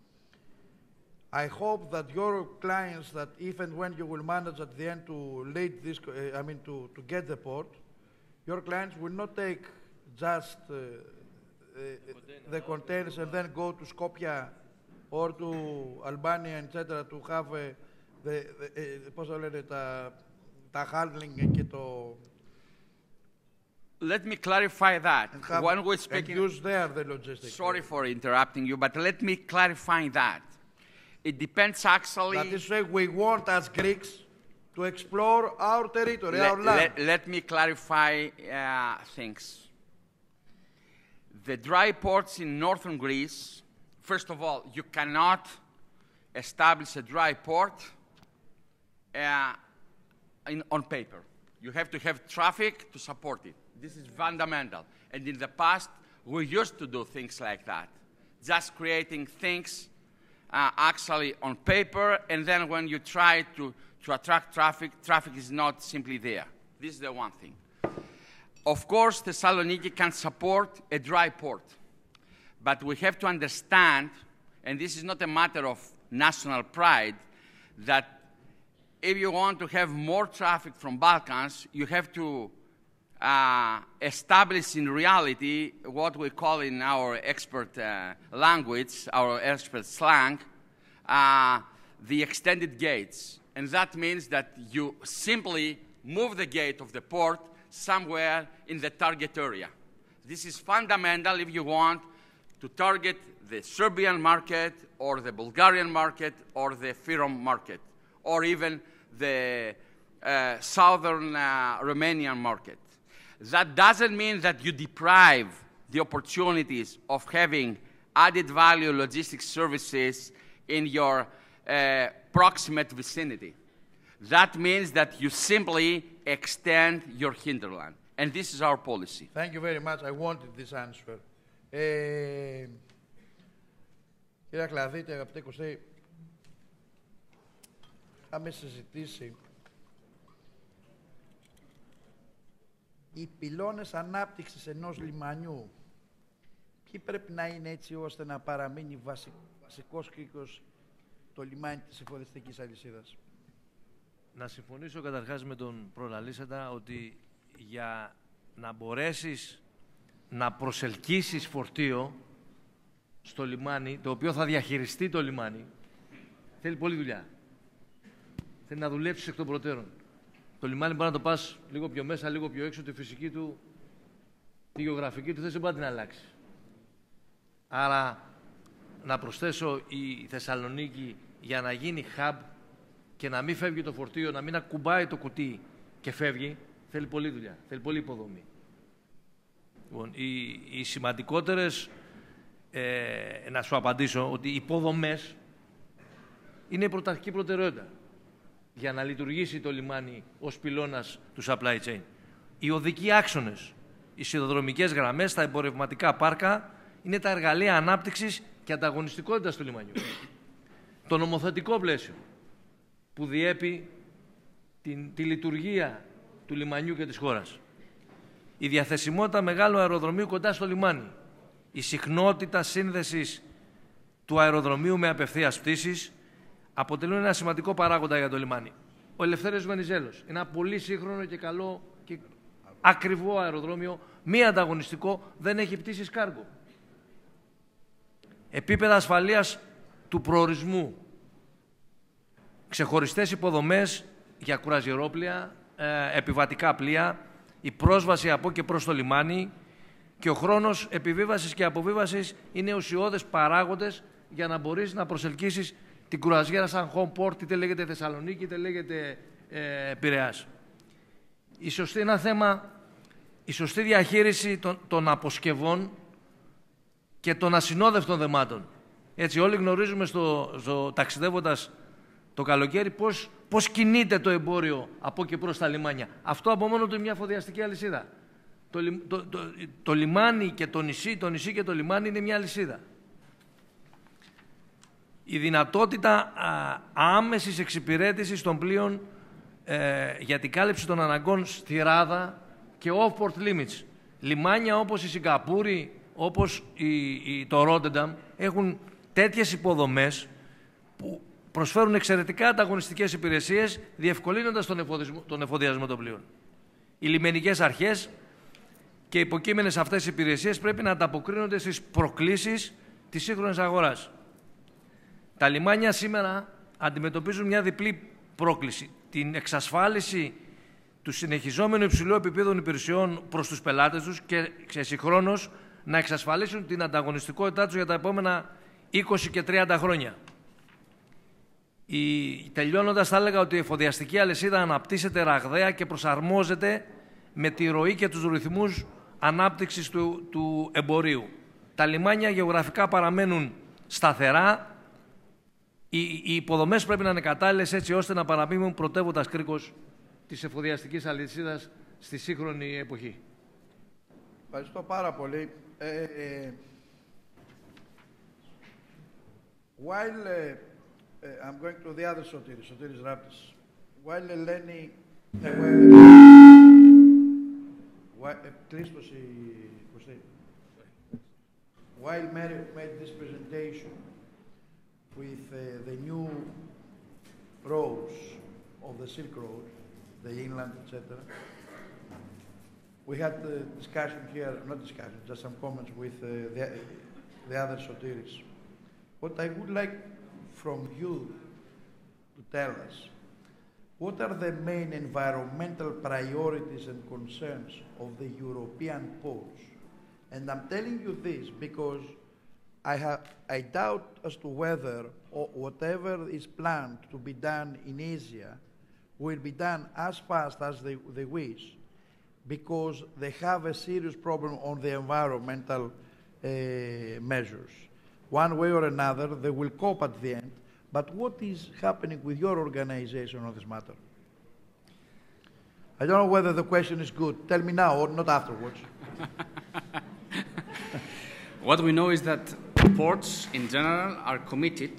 Speaker 2: I hope that your clients, that if and when you will manage at the end to lead this, uh, I mean to, to get the port, your clients will not take just uh, uh, the containers and then go to Skopje or to Albania, et cetera, to have uh, the, the, uh, πώς θα λένε, τα, τα handling και το...
Speaker 4: Let me clarify that.
Speaker 2: Have,
Speaker 4: when we're speaking,
Speaker 2: use there the logistics.
Speaker 4: Sorry for interrupting you, but let me clarify that. It depends actually.
Speaker 2: That is why we want as Greeks to explore our territory,
Speaker 4: let,
Speaker 2: our land.
Speaker 4: Let, let me clarify uh, things. The dry ports in northern Greece, first of all, you cannot establish a dry port uh, in, on paper. You have to have traffic to support it. This is fundamental. And in the past, we used to do things like that, just creating things uh, actually on paper, and then when you try to, to attract traffic, traffic is not simply there. This is the one thing. Of course, Thessaloniki can support a dry port, but we have to understand, and this is not a matter of national pride, that if you want to have more traffic from Balkans, you have to uh, establish in reality what we call in our expert uh, language, our expert slang, uh, the extended gates. And that means that you simply move the gate of the port somewhere in the target area. This is fundamental if you want to target the Serbian market or the Bulgarian market or the Fyrom market or even the uh, southern uh, Romanian market. That doesn't mean that you deprive the opportunities of having added value logistics services in your uh, proximate vicinity. That means that you simply extend your hinterland. And this is our policy.
Speaker 2: Thank you very much. I wanted this answer. Ε, κύριε Κλαδίτη, αγαπητέ Κωστή, είχαμε συζητήσει οι πυλώνες ανάπτυξης ενός λιμανιού. Ποιοι πρέπει να είναι έτσι ώστε να παραμείνει βασι, βασικός κρίκος το λιμάνι της εφοδιαστικής αλυσίδας.
Speaker 5: Να συμφωνήσω καταρχάς με τον προλαλήσαντα ότι για να μπορέσεις να προσελκύσεις φορτίο στο λιμάνι, το οποίο θα διαχειριστεί το λιμάνι, θέλει πολλή δουλειά. Θέλει να δουλέψεις εκ των προτέρων. Το λιμάνι μπορεί να το πας λίγο πιο μέσα, λίγο πιο έξω, τη φυσική του, τη γεωγραφική του θέση δεν μπορεί να την αλλάξει. Άρα, να προσθέσω η Θεσσαλονίκη για να γίνει hub και να μην φεύγει το φορτίο, να μην ακουμπάει το κουτί και φεύγει, θέλει πολλή δουλειά, θέλει πολλή υποδομή. Λοιπόν, οι, οι σημαντικότερες ε, να σου απαντήσω ότι οι υποδομές είναι η πρωταρχική προτεραιότητα για να λειτουργήσει το λιμάνι ως πυλώνας του supply chain. Οι οδικοί άξονες, οι σιδηροδρομικές γραμμές, τα εμπορευματικά πάρκα είναι τα εργαλεία ανάπτυξης και ανταγωνιστικότητας του λιμανιού. Το νομοθετικό πλαίσιο που διέπει την, τη λειτουργία του λιμανιού και της χώρας. Η διαθεσιμότητα μεγάλου αεροδρομίου κοντά στο λιμάνι. Η συχνότητα σύνδεσης του αεροδρομίου με απευθείας πτήσεις αποτελούν ένα σημαντικό παράγοντα για το λιμάνι. Ο Ελευθέριος Βενιζέλος, ένα πολύ σύγχρονο και καλό και ακριβό αεροδρόμιο, μη ανταγωνιστικό, δεν έχει πτήσεις κάργο. Επίπεδα ασφαλείας του προορισμού. Ξεχωριστές υποδομές για κουραζιερόπλια, ε, επιβατικά πλοία, η πρόσβαση από και προς το λιμάνι και ο χρόνος επιβίβασης και αποβίβασης είναι ουσιώδες παράγοντες για να μπορείς να προσελκύσεις την κουραζιέρα σαν home port, είτε λέγεται Θεσσαλονίκη, είτε λέγεται ε, Πειραιάς. Η σωστή, ένα θέμα, η σωστή διαχείριση των, των αποσκευών και των ασυνόδευτων δεμάτων. Έτσι, όλοι γνωρίζουμε στο, στο, ταξιδεύοντας το καλοκαίρι πώς, πώς κινείται το εμπόριο από και προς τα λιμάνια. Αυτό από μόνο του είναι μια εφοδιαστική αλυσίδα. Το, το, το, το λιμάνι και το νησί, το νησί και το λιμάνι είναι μια αλυσίδα. Η δυνατότητα α, άμεσης εξυπηρέτησης των πλοίων ε, για την κάλυψη των αναγκών στη ράδα και off-port limits. Λιμάνια όπως η Σιγκαπούρη, όπως η, η, το Ρότερνταμ έχουν τέτοιες υποδομές που προσφέρουν εξαιρετικά ανταγωνιστικές υπηρεσίες, διευκολύνοντας τον, τον εφοδιασμό των πλοίων. Οι λιμενικές αρχές και οι υποκείμενες αυτές οι υπηρεσίες πρέπει να ανταποκρίνονται στις προκλήσεις της σύγχρονης αγοράς. Τα λιμάνια σήμερα αντιμετωπίζουν μια διπλή πρόκληση. Την εξασφάλιση του συνεχιζόμενου υψηλού επίπεδου υπηρεσιών προς τους πελάτες τους και συγχρόνως να εξασφαλίσουν την ανταγωνιστικότητά τους για τα επόμενα είκοσι και τριάντα χρόνια. Η, τελειώνοντας, θα έλεγα ότι η εφοδιαστική αλυσίδα αναπτύσσεται ραγδαία και προσαρμόζεται με τη ροή και τους ρυθμούς ανάπτυξης του, του εμπορίου. Τα λιμάνια γεωγραφικά παραμένουν σταθερά. Οι, οι υποδομές πρέπει να είναι κατάλληλες έτσι ώστε να παραμείνουν πρωτεύοντας κρίκος της εφοδιαστικής αλυσίδας στη σύγχρονη εποχή.
Speaker 2: Ευχαριστώ πάρα πολύ. Ε, ε, while uh, uh, I'm going to the other Sotiris, Sotiris Raptis, while Eleni, uh, while, uh, while Mary made this presentation with uh, the new roads of the Silk Road, the inland, et cetera. We had a discussion here, not discussion, just some comments with uh, the, the other Sotiris. What I would like from you to tell us, what are the main environmental priorities and concerns of the European ports? And I'm telling you this because I, have, I doubt as to whether or whatever is planned to be done in Asia will be done as fast as they, they wish, because they have a serious problem on the environmental uh, measures. One way or another, they will cope at the end. But what is happening with your organization on this matter? I don't know whether the question is good. Tell me now or not afterwards.
Speaker 7: What we know is that ports in general are committed,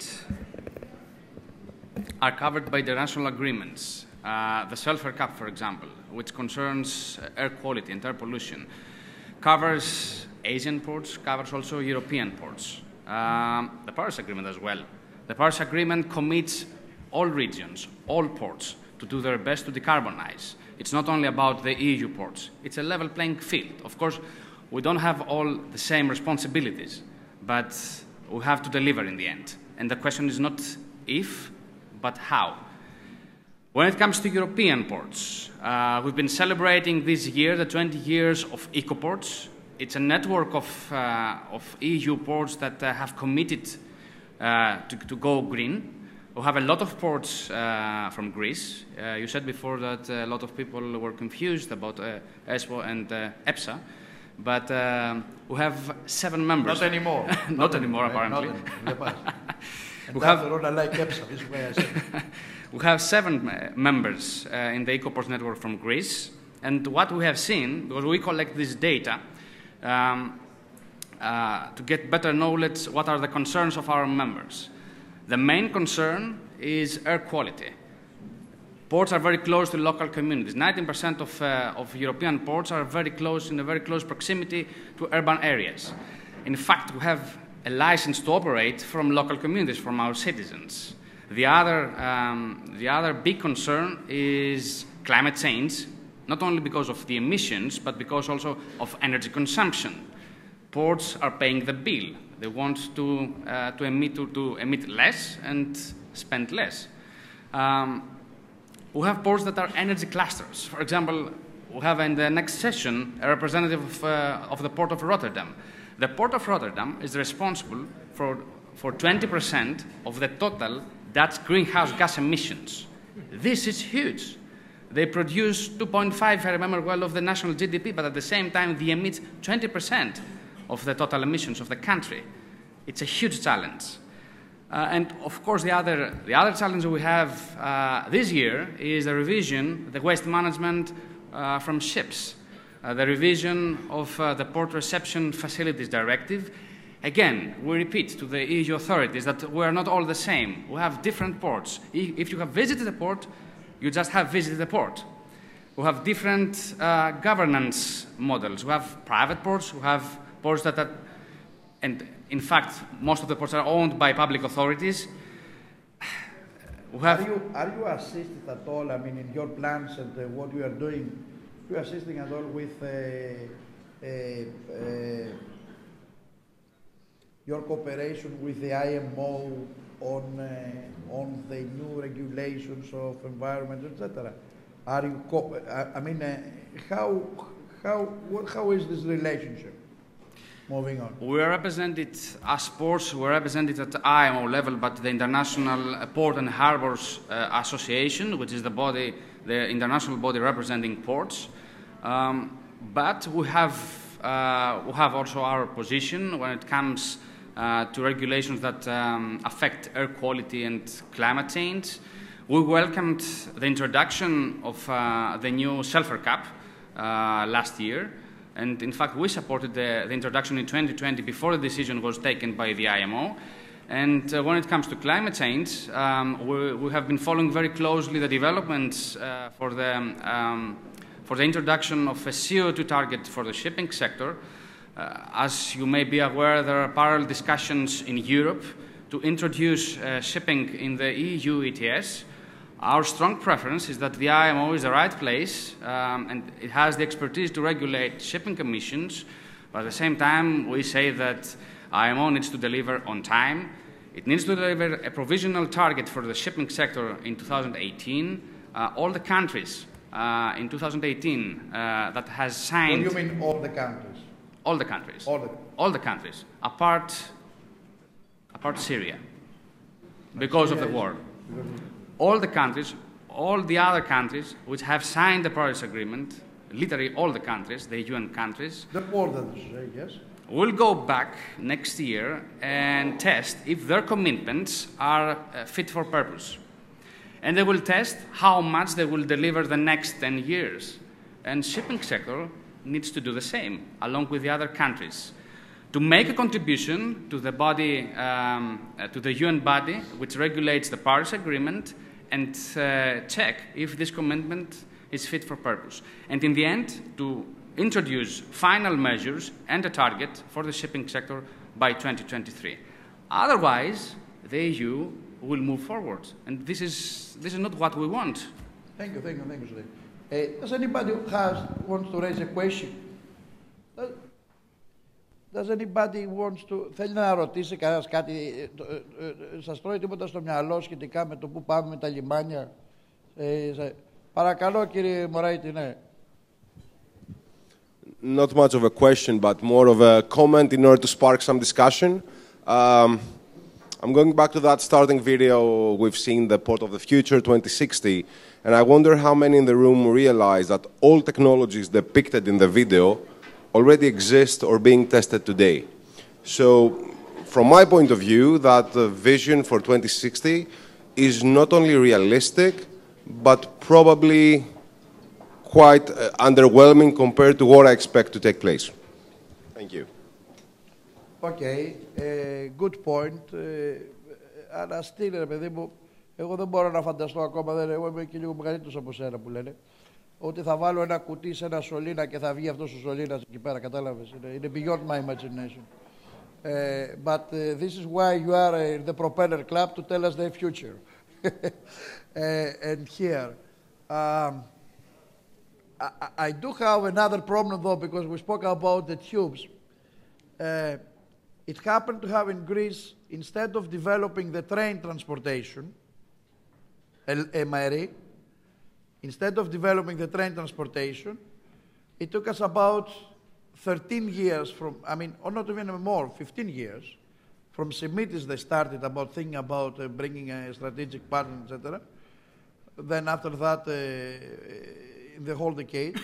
Speaker 7: are covered by the national agreements. Uh, the Sulfur Cap, for example, which concerns air quality and air pollution, covers Asian ports, covers also European ports. Um, the Paris Agreement as well. The Paris Agreement commits all regions, all ports, to do their best to decarbonize. It's not only about the E U ports. It's a level playing field. Of course, we don't have all the same responsibilities, but we have to deliver in the end. And the question is not if, but how. When it comes to European ports, uh, we've been celebrating this year the twenty years of EcoPorts. It's a network of, uh, of E U ports that uh, have committed uh, to, to go green. We have a lot of ports uh, from Greece. Uh, you said before that a lot of people were confused about uh, ESPO and uh, EPSA. but uh, we have seven members.
Speaker 2: Not anymore.
Speaker 7: not, not anymore, apparently.
Speaker 2: Not anymore.
Speaker 7: we have
Speaker 2: all I like EPSA, this is why I said.
Speaker 7: We have seven uh, members uh, in the EcoPorts network from Greece, and what we have seen, because we collect this data um, uh, to get better knowledge, what are the concerns of our members. The main concern is air quality. Ports are very close to local communities. ninety percent of, uh, of European ports are very close, in a very close proximity to urban areas. In fact, we have a license to operate from local communities, from our citizens. The other, um, the other big concern is climate change, not only because of the emissions, but because also of energy consumption. Ports are paying the bill. They want to, uh, to, emit, to, to emit less and spend less. Um, we have ports that are energy clusters. For example, we have in the next session a representative of, uh, of the Port of Rotterdam. The Port of Rotterdam is responsible for, for twenty percent of the total Dutch greenhouse gas emissions. This is huge. They produce two point five, if I remember well, of the national G D P, but at the same time they emit twenty percent of the total emissions of the country. It's a huge challenge. Uh, and of course, the other, the other challenge we have uh, this year is the revision, the waste management uh, from ships, uh, the revision of uh, the Port Reception Facilities Directive. Again, we repeat to the E U authorities that we are not all the same. We have different ports. If you have visited a port, you just have visited a port. We have different uh, governance models. We have private ports, we have ports that are, and in fact, most of the ports are owned by public authorities. We have
Speaker 2: are, you, are you assisted at all, I mean, in your plans and uh, what you are doing, are you assisting at all with uh, uh, uh, your cooperation with the I M O on, uh, on the new regulations of environment, et cetera? Are you, co I mean, uh, how, how, what, how is this relationship moving on?
Speaker 7: We are represented as ports, we are represented at the I M O level, but the International Port and Harbors uh, Association, which is the body, the international body representing ports. Um, but we have, uh, we have also our position when it comes Uh, to regulations that um, affect air quality and climate change. We welcomed the introduction of uh, the new sulfur cap uh, last year, and in fact we supported the, the introduction in twenty twenty before the decision was taken by the I M O. And uh, when it comes to climate change, um, we, we have been following very closely the developments uh, for, the, um, for the introduction of a C O two target for the shipping sector. Uh, as you may be aware, there are parallel discussions in Europe to introduce uh, shipping in the E U E T S. Our strong preference is that the I M O is the right place um, and it has the expertise to regulate shipping emissions, but at the same time we say that I M O needs to deliver on time. It needs to deliver a provisional target for the shipping sector in two thousand eighteen. Uh, all the countries uh, in two thousand eighteen uh, that has signed...
Speaker 2: What do you mean all the countries?
Speaker 7: All the countries.
Speaker 2: All the,
Speaker 7: all the countries, apart, apart Syria, because
Speaker 2: Syria
Speaker 7: of the war. All the countries, all the other countries which have signed the Paris Agreement, literally all the countries, the U N countries,
Speaker 2: the borders, yes,
Speaker 7: will go back next year and test if their commitments are uh, fit for purpose. And they will test how much they will deliver the next ten years. And shipping sector needs to do the same, along with the other countries, to make a contribution to the body, um, uh, to the U N body, which regulates the Paris Agreement, and uh, check if this commitment is fit for purpose. And in the end, to introduce final measures and a target for the shipping sector by twenty twenty-three. Otherwise, the E U will move forward, and this is, this is not what we want.
Speaker 2: Thank you, thank you, thank you, sir. Uh, does anybody who has, wants to raise a question? Does, does anybody wants to... Θέλει να ρωτήσει κανένας κάτι, ε, ε, ε, σας τρώει τίποτα στο μυαλό σχετικά με το που πάμε με τα λιμάνια? Ε, παρακαλώ κύριε Μωράητη, ναι.
Speaker 8: Not much of a question, but more of a comment in order to spark some discussion. Um, I'm going back to that starting video we've seen, the Port of the Future twenty sixty, and I wonder how many in the room realize that all technologies depicted in the video already exist or being tested today. So from my point of view, that the vision for twenty sixty is not only realistic, but probably quite uh, underwhelming compared to what I expect to take place. Thank you.
Speaker 2: Okay, uh, good point. Uh, αλλά still, ρε παιδί μου, εγώ δεν μπορώ να φανταστώ ακόμα, δεν, εγώ είμαι και λίγο μεγαλύτερος από σένα που λένε, ότι θα βάλω ένα κουτί σε ένα σωλήνα και θα βγει αυτός ο σωλήνας εκεί πέρα, κατάλαβες. Είναι, είναι beyond my imagination. Uh, but uh, this is why you are uh, in the propeller club to tell us the future. uh, and here, um, I, I do have another problem though, because we spoke about the tubes. Uh, it happened to have in Greece, instead of developing the train transportation, M R E, instead of developing the train transportation, it took us about thirteen years from, I mean, or not even more, fifteen years, from Semitis they started about thinking about uh, bringing a strategic partner, et cetera. Then after that, uh, in the whole decade,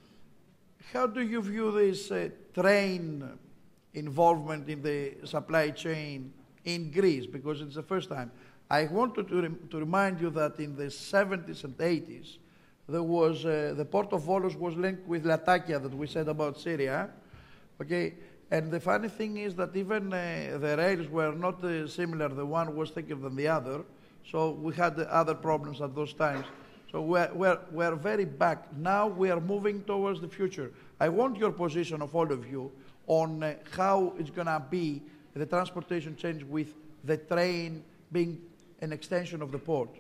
Speaker 2: how do you view this uh, train involvement in the supply chain in Greece? Because it's the first time. I wanted to, rem to remind you that in the seventies and eighties, there was, uh, the port of Volos was linked with Latakia that we said about Syria, okay? And the funny thing is that even uh, the rails were not uh, similar, the one was thicker than the other, so we had uh, other problems at those times. So we're, we're, we're very back. Now we are moving towards the future. I want your position of all of you on uh, how it's gonna be the transportation change with the train being an extension of the port.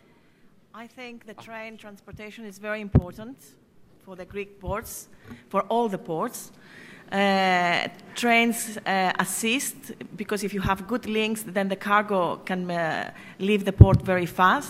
Speaker 6: I think the train transportation is very important for the Greek ports, for all the ports. Uh, trains uh, assist, because if you have good links, then the cargo can uh, leave the port very fast.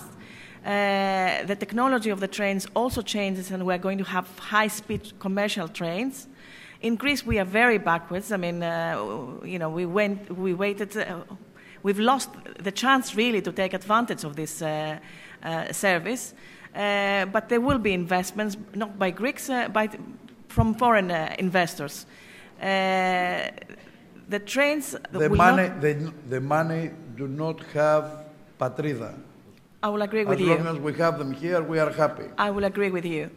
Speaker 6: Uh, the technology of the trains also changes, and we're going to have high-speed commercial trains. In Greece, we are very backwards. I mean, uh, you know, we went, we waited, uh, we've lost the chance really to take advantage of this uh, uh, service. Uh, but there will be investments, not by Greeks, uh, by, from foreign uh, investors. Uh, the trains...
Speaker 2: The money, not, the, the money do not have patrida.
Speaker 6: I will agree with you.
Speaker 2: As long as we have them here, we are happy.
Speaker 6: I will agree with you.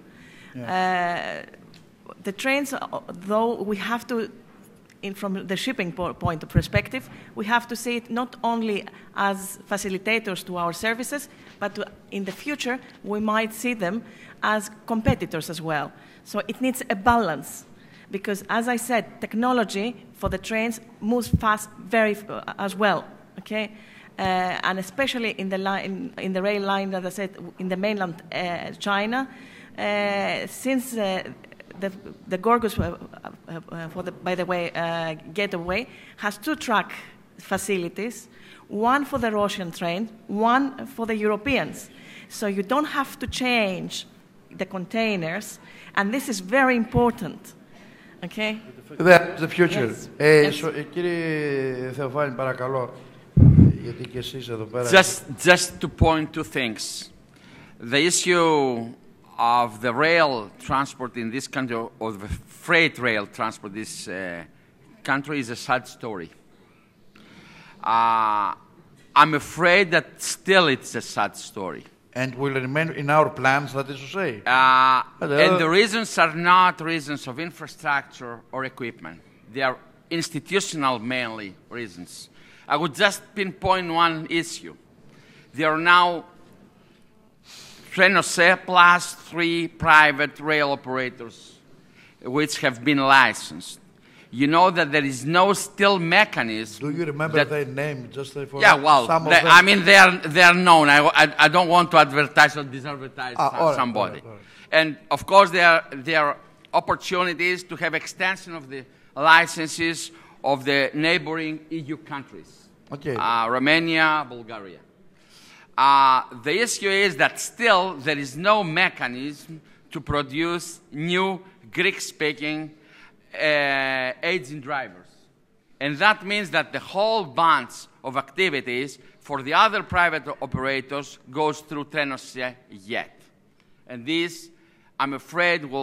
Speaker 6: Yeah. Uh, the trains, though, we have to, in, from the shipping point of perspective, we have to see it not only as facilitators to our services, but to, in the future, we might see them as competitors as well. So it needs a balance. Because, as I said, technology for the trains moves fast very uh, as well, okay? Uh, and especially in the, line, in the rail line, as I said, in the mainland uh, China, uh, since uh, the, the Gorgos, uh, uh, for the, by the way, uh, Gateway, has two track facilities, one for the Russian train, one for the Europeans. So you don't have to change the containers, and this is very important. Okay.
Speaker 2: That's the future.
Speaker 6: Yes.
Speaker 2: Ε,
Speaker 6: Yes.
Speaker 2: so, κύριε Θεοφάνη, παρακαλώ, γιατί και εσείς εδώ πέρα.
Speaker 4: Just, just to point two things. The issue of the rail transport in this country, or the freight rail transport in this uh, country, is a sad story. Uh, I'm afraid that still it's a sad story.
Speaker 2: And will remain in our plans, that is to say.
Speaker 4: Uh, and the reasons are not reasons of infrastructure or equipment. They are institutional, mainly, reasons. I would just pinpoint one issue. There are now Trenose plus three private rail operators which have been licensed. You know that there is no still mechanism.
Speaker 2: Do you remember
Speaker 4: that,
Speaker 2: their name? Just for
Speaker 4: yeah, well,
Speaker 2: some
Speaker 4: they,
Speaker 2: of them?
Speaker 4: I mean, they are, they are known. I, I, I don't want to advertise or disadvertise
Speaker 2: ah, all right,
Speaker 4: somebody.
Speaker 2: all right, all right.
Speaker 4: And, of course, there are, there are opportunities to have extension of the licenses of the neighboring E U countries.
Speaker 2: Okay.
Speaker 4: Uh, Romania, Bulgaria. Uh, the issue is that still there is no mechanism to produce new Greek-speaking Uh, aging drivers. And that means that the whole bunch of activities for the other private operators goes through Trenose yet. And this, I'm afraid, will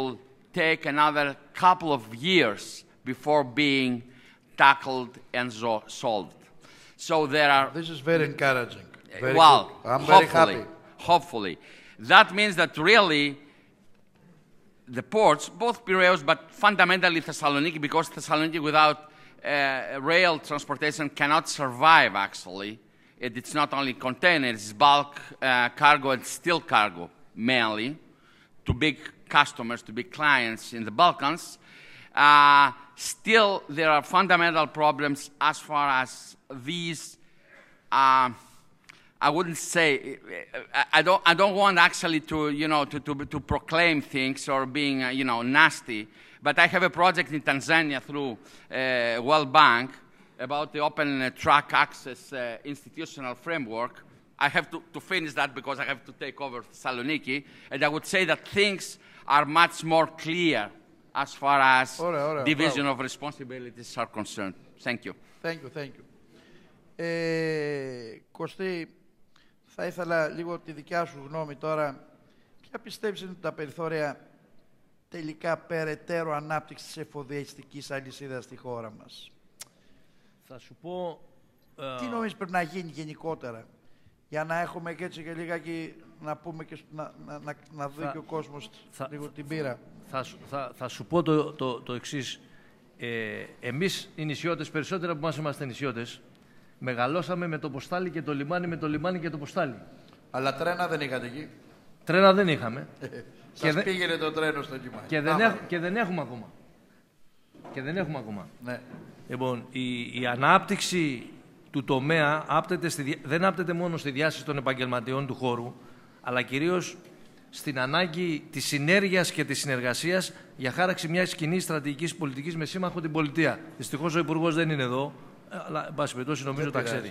Speaker 4: take another couple of years before being tackled and so solved. So there are...
Speaker 2: This is very encouraging. Very
Speaker 4: well,
Speaker 2: good. I'm
Speaker 4: hopefully,
Speaker 2: very happy.
Speaker 4: hopefully. That means that really the ports, both Piraeus, but fundamentally Thessaloniki, because Thessaloniki without uh, rail transportation cannot survive, actually. It, it's not only containers, it's bulk uh, cargo and steel cargo, mainly, to big customers, to big clients in the Balkans. Uh, still, there are fundamental problems as far as these, uh, I wouldn't say, I don't, I don't want actually to, you know, to, to, to proclaim things or being, uh, you know, nasty, but I have a project in Tanzania through uh, World Bank about the open uh, track access uh, institutional framework. I have to, to finish that because I have to take over Thessaloniki, and I would say that things are much more clear as far as
Speaker 2: ωραία, ωραία,
Speaker 4: division
Speaker 2: μπράβο.
Speaker 4: of responsibilities are concerned. Thank you.
Speaker 2: Thank you, thank you. Ε, Κωστή, θα ήθελα λίγο τη δικιά σου γνώμη τώρα. Ποια πιστεύεις είναι τα περιθώρια τελικά περαιτέρω ανάπτυξη της εφοδιαστικής αλυσίδας στη χώρα μας?
Speaker 5: Θα σου πω...
Speaker 2: Τι νομίζεις πρέπει να γίνει γενικότερα, για να έχουμε και έτσι και λίγα να πούμε και να, να, να, να δει θα, και ο κόσμος θα, λίγο την πείρα.
Speaker 5: Θα, θα, θα σου πω το, το, το εξής. Ε, εμείς οι νησιώτες, περισσότερα από εμάς είμαστε νησιώτες, μεγαλώσαμε με το ποστάλι και το λιμάνι, με το λιμάνι και το ποστάλι.
Speaker 2: Αλλά τρένα δεν είχατε εκεί.
Speaker 5: Τρένα δεν είχαμε.
Speaker 2: Σας δε... πήγαινε το τρένο στο λιμάνι.
Speaker 5: Και δεν, έχ, και δεν έχουμε ακόμα. Και δεν έχουμε ακόμα.
Speaker 2: Ναι.
Speaker 5: Λοιπόν, η, η ανάπτυξη του τομέα άπτεται στη, δεν άπτεται μόνο στη διάσταση των επαγγελματιών του χώρου, αλλά κυρίως στην ανάγκη της συνέργειας και της συνεργασίας για χάραξη μιας κοινής στρατηγικής πολιτικής με σύμμαχο την πολιτεία. Δυστυχώς ο Υπουργός δεν είναι εδώ, αλλά εν πάση περιπτώσει νομίζω τα ξέρει.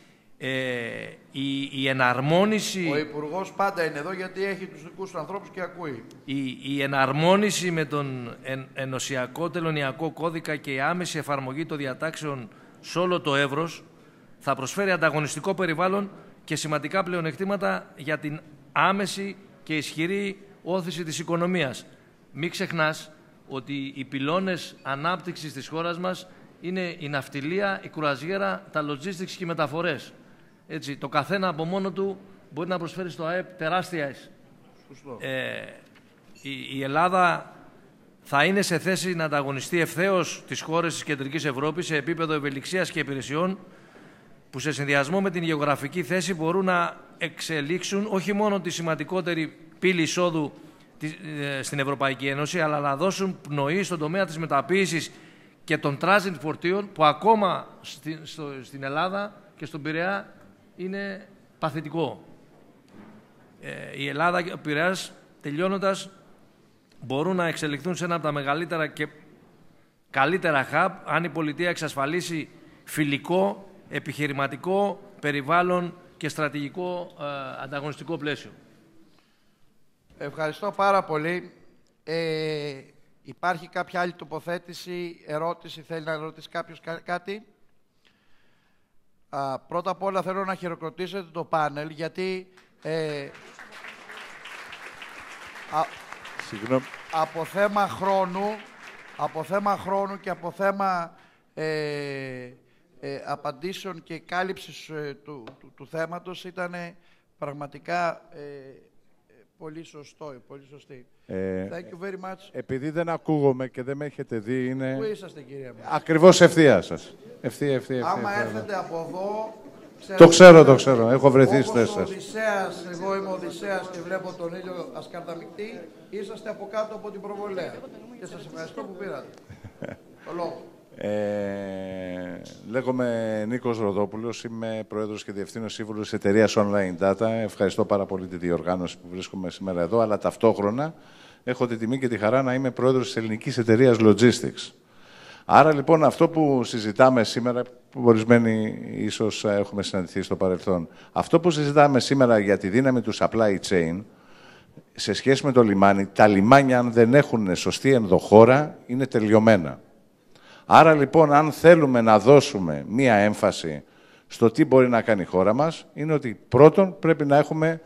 Speaker 5: Ε, η, η εναρμόνιση...
Speaker 2: Ο Υπουργός πάντα είναι εδώ γιατί έχει τους δικούς του ανθρώπους και ακούει.
Speaker 5: Η, η εναρμόνιση με τον εν, ενωσιακό τελωνειακό κώδικα και η άμεση εφαρμογή των διατάξεων σε όλο το εύρος θα προσφέρει ανταγωνιστικό περιβάλλον και σημαντικά πλεονεκτήματα για την άμεση και ισχυρή όθηση της οικονομίας. Μην ξεχνάς ότι οι πυλώνες ανάπτυξης της χώρας μας είναι η ναυτιλία, η κουραζιέρα, τα logistics και οι μεταφορές. Έτσι, το καθένα από μόνο του μπορεί να προσφέρει στο ΑΕΠ τεράστια. Ε, η, η Ελλάδα θα είναι σε θέση να ανταγωνιστεί ευθέως τις χώρες της Κεντρικής Ευρώπης σε επίπεδο ευελιξίας και υπηρεσιών που σε συνδυασμό με την γεωγραφική θέση μπορούν να εξελίξουν όχι μόνο τη σημαντικότερη πύλη εισόδου στην Ευρωπαϊκή Ένωση, αλλά να δώσουν πνοή στον τομέα της μεταποίησης και των transit φορτίων που ακόμα στην, στο, στην Ελλάδα και στον Πειραιά είναι παθητικό. Ε, η Ελλάδα και ο Πειραιάς, τελειώνοντας, μπορούν να εξελιχθούν σε ένα από τα μεγαλύτερα και καλύτερα hub αν η πολιτεία εξασφαλίσει φιλικό, επιχειρηματικό, περιβάλλον και στρατηγικό ε, ανταγωνιστικό πλαίσιο.
Speaker 2: Ευχαριστώ πάρα πολύ. Ε, υπάρχει κάποια άλλη τοποθέτηση, ερώτηση, θέλει να ρωτήσει κάποιος κά κάτι? Α, πρώτα απ' όλα θέλω να χειροκροτήσετε το πάνελ, γιατί ε, α, από θέμα χρόνου, από θέμα χρόνου και από θέμα ε, ε, απαντήσεων και κάλυψης ε, του, του, του θέματος ήταν πραγματικά ε, πολύ σωστό, πολύ σωστή.
Speaker 9: Ε,
Speaker 2: Thank you very much.
Speaker 9: Επειδή δεν ακούγομαι και δεν με έχετε δει, είναι...
Speaker 2: Πού είσαστε, κυρία μου?
Speaker 9: Ακριβώς ευθεία σας. Ευθεία, ευθεία, ευθεία.
Speaker 2: Άμα
Speaker 9: ευθεία,
Speaker 2: έρθετε από εδώ...
Speaker 9: Το ξέρω, το ξέρω. Έχω βρεθεί στις θέσεις σας.
Speaker 2: Οδυσσέας, εγώ είμαι Οδυσσέας και βλέπω τον ήλιο ασκαρδαμικτή, είσαστε από κάτω από την προβολέα. Και σας ευχαριστώ που πήρατε. Το λόγο.
Speaker 9: Ε, λέγομαι Νίκος Ροδόπουλος, είμαι πρόεδρος και διευθύνων σύμβουλος της εταιρείας Online Data. Ευχαριστώ πάρα πολύ τη διοργάνωση που βρίσκομαι σήμερα εδώ, αλλά ταυτόχρονα έχω τη τιμή και τη χαρά να είμαι πρόεδρος της ελληνικής εταιρείας Logistics. Άρα λοιπόν αυτό που συζητάμε σήμερα, που ορισμένοι ίσως έχουμε συναντηθεί στο παρελθόν, αυτό που συζητάμε σήμερα για τη δύναμη του supply chain, σε σχέση με το λιμάνι, τα λιμάνια αν δεν έχουν σωστή ενδοχώρα είναι τελειωμένα. Άρα λοιπόν, αν θέλουμε να δώσουμε μία έμφαση στο τι μπορεί να κάνει η χώρα μας, είναι ότι πρώτον πρέπει να έχουμε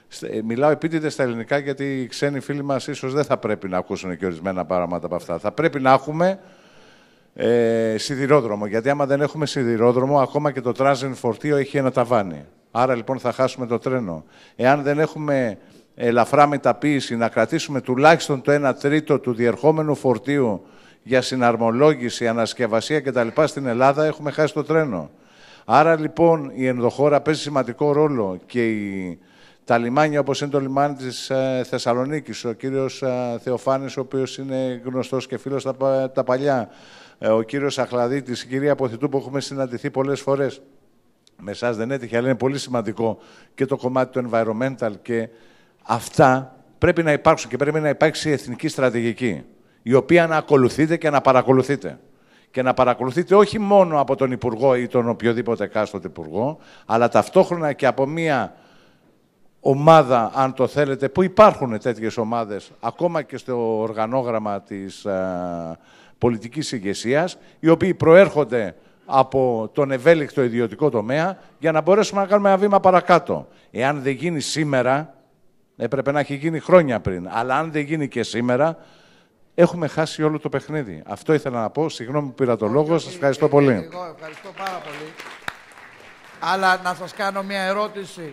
Speaker 9: Μιλάω επίτηδες στα ελληνικά, γιατί οι ξένοι φίλοι μας ίσως δεν θα πρέπει να ακούσουν και ορισμένα πράγματα από αυτά. Θα πρέπει να έχουμε ε, σιδηρόδρομο, γιατί άμα δεν έχουμε σιδηρόδρομο, ακόμα και το τράζιν φορτίο έχει ένα ταβάνι. Άρα λοιπόν θα χάσουμε το τρένο. Εάν δεν έχουμε ελαφρά μεταποίηση, να κρατήσουμε τουλάχιστον το ένα τρίτο του διερχόμενου φορτίου για συναρμολόγηση, ανασκευασία κτλ. Στην Ελλάδα, έχουμε χάσει το τρένο. Άρα λοιπόν η ενδοχώρα παίζει σημαντικό ρόλο και η, τα λιμάνια, όπως είναι το λιμάνι της ε, Θεσσαλονίκης, ο κύριος ε, Θεοφάνης, ο οποίος είναι γνωστός και φίλος τα, τα παλιά, ε, ο κύριος Αχλαδίτης, η κυρία Αποθητού που έχουμε συναντηθεί πολλές φορές. Με εσάς δεν έτυχε, αλλά είναι πολύ σημαντικό και το κομμάτι του environmental, και αυτά πρέπει να υπάρξουν και πρέπει να υπάρξει εθνική στρατηγική, η οποία να ακολουθείτε και να παρακολουθείτε. Και να παρακολουθείτε όχι μόνο από τον Υπουργό ή τον οποιοδήποτε εκάστοτε Υπουργό, αλλά ταυτόχρονα και από μία ομάδα, αν το θέλετε, που υπάρχουν τέτοιες ομάδες, ακόμα και στο οργανόγραμμα της α, πολιτικής ηγεσίας, οι οποίοι προέρχονται από τον ευέλικτο ιδιωτικό τομέα, για να μπορέσουμε να κάνουμε ένα βήμα παρακάτω. Εάν δεν γίνει σήμερα, έπρεπε να έχει γίνει χρόνια πριν, αλλά αν δεν γίνει και σήμερα, έχουμε χάσει όλο το παιχνίδι. Αυτό ήθελα να πω. Συγγνώμη που πήρα το λόγο. Σας ευχαριστώ πολύ.
Speaker 2: Εγώ ευχαριστώ πάρα πολύ. Αλλά να σας κάνω μια ερώτηση.